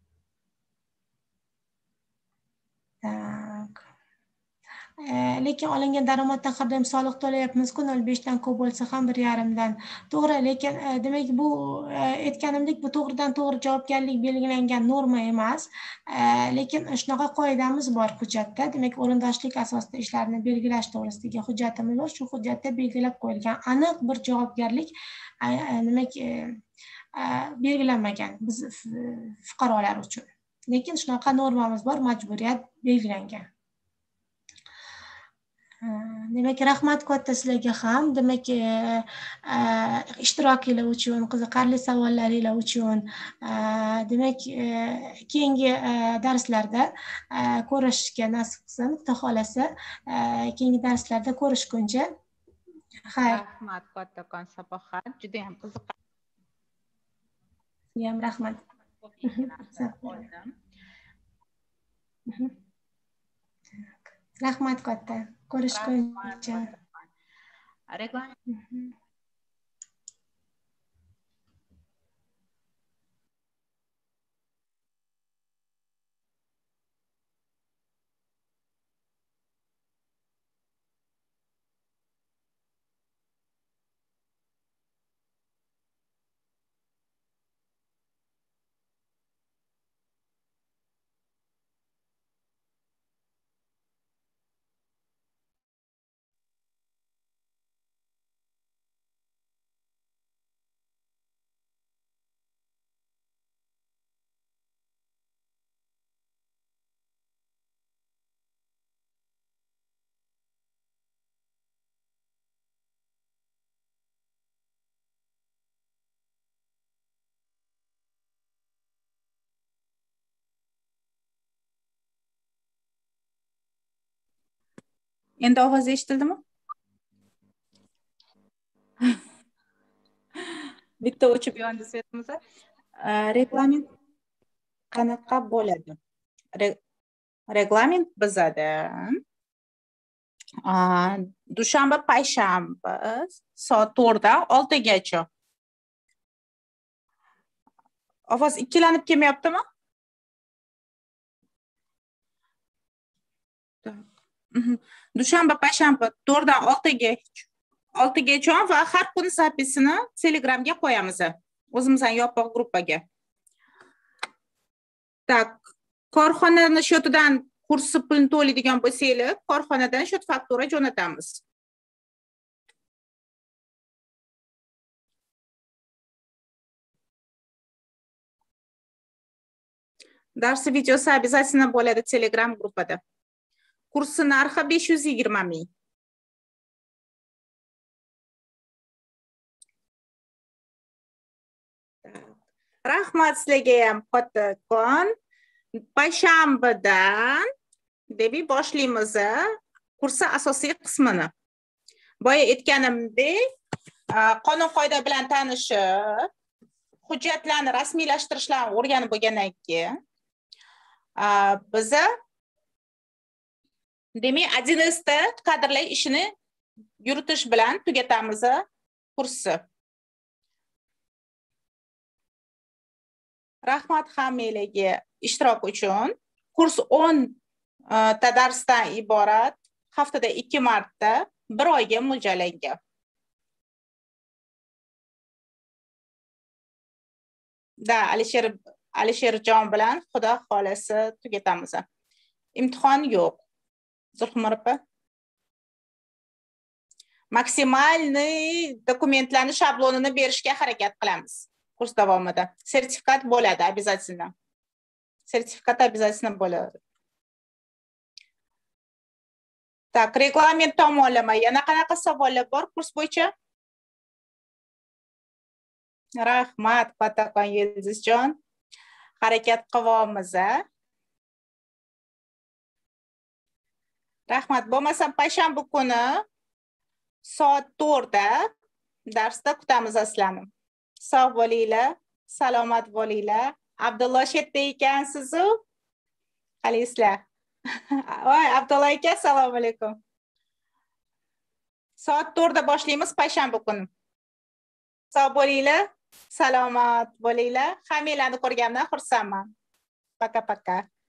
Lekin olingan daromaddan har doim soliq to'layapmiz-ku, nol besh dan ko'p bo'lsa ham bir yarim dan. To'g'ri, lekin demak bu aytganimdek bu to'g'ridan to'g'ri javobgarlik belgilangan norma emas. Lekin shunaqa qoidamiz bor hujjatda. Demak, o'rindoshlik asosida ishlarni belgilash to'g'risidagi hujjatimiz bor. Shu hujjatda belgilab qo'yilgan aniq bir javobgarlik demak belgilanmagan biz fuqarolar uchun. Lekin shunaqa normamiz bor, majburiyat belgilangan. Demak, rahmat katta sizlarga ham. Demak, ishtirokinglar uchun, qiziqarli savollaringlar uchun. Demak, keyingi darslarda ko'rishishga nasib qilsin, xudo xolasa. Keyingi darslarda ko'rishguncha. Xayr. Rahmat kattakon Sabohat. Juda ham qiziqarli. Ham rahmat. Rahmat katta. Ko'rishguncha. Reglament Endi ovoz eshitildimi? Bitta o'chib yondi svetimiz. Reglament qanaqa bo'ladi? Reglament bizada Aa, dushanba, payshanba soat to'rtdan oltigacha. Ovoz ikkilanib kelmayaptimi? Mhm. Dushanba, payshanba to'rtdan oltigacha. oltigacha va har kuni zapisini Telegramga qo'yamiz. O'zimizning yopiq gruppaga. Tak, korxonani shotidan kursi pulni to'laydigan bo'lsanglar, korxonadan shot faktura jo'natamiz. Dars videosi обязательно bo'ladi Telegram gruppada. Kursi narxi besh yuz yigirma ming. Rahmat sizlarga ham kattakon. Payshanbadan debi boshlaymiz kursi asosiy qismini. Boya aytganimdek, qonun qoida bilan tanishib, hujjatlarni rasmiylashtirishlarni o'rganib bo'lgandan keyin biza demak один эс da kadrlar ishini yuritish bilan tugatamiz kursni. Rahmat hammalarga ishtirok uchun. Kurs o'n ta darsdan iborat, haftada ikki marta, bir oyga mo'ljallangan. Da Alisher Alisherjon bilan xudo xolasi tugatamiz. Imtihon yo'q. Zulxumar opa. Maksimalniy dokumentlarni shablonini berishga harakat qilamiz. Kurs davomida. Sertifikat bo'ladi обязательно. Sertifikat обязательно bo'ladi. Tak, reglament tomonlama. Yana qanaqa savollar bor kurs bo'yicha? Rahmat, Patakon Yulduzjon. Harakat qilyapmiz. Rahmat, bo'lmasa payshanba kuni soat to'rtda darsda kutamiz sizlarni. Sog' bo'linglar, salomat bo'linglar. Abdulla shetda ekansiz-ku? Qalaysizlar? Voy, Abdulla aka, assalomu alaykum. Soat to'rtda boshlaymiz payshanba kuni. Sog' bo'linglar, salomat bo'linglar. Hammanglarni ko'rganimdan xursandman. Paka-paka.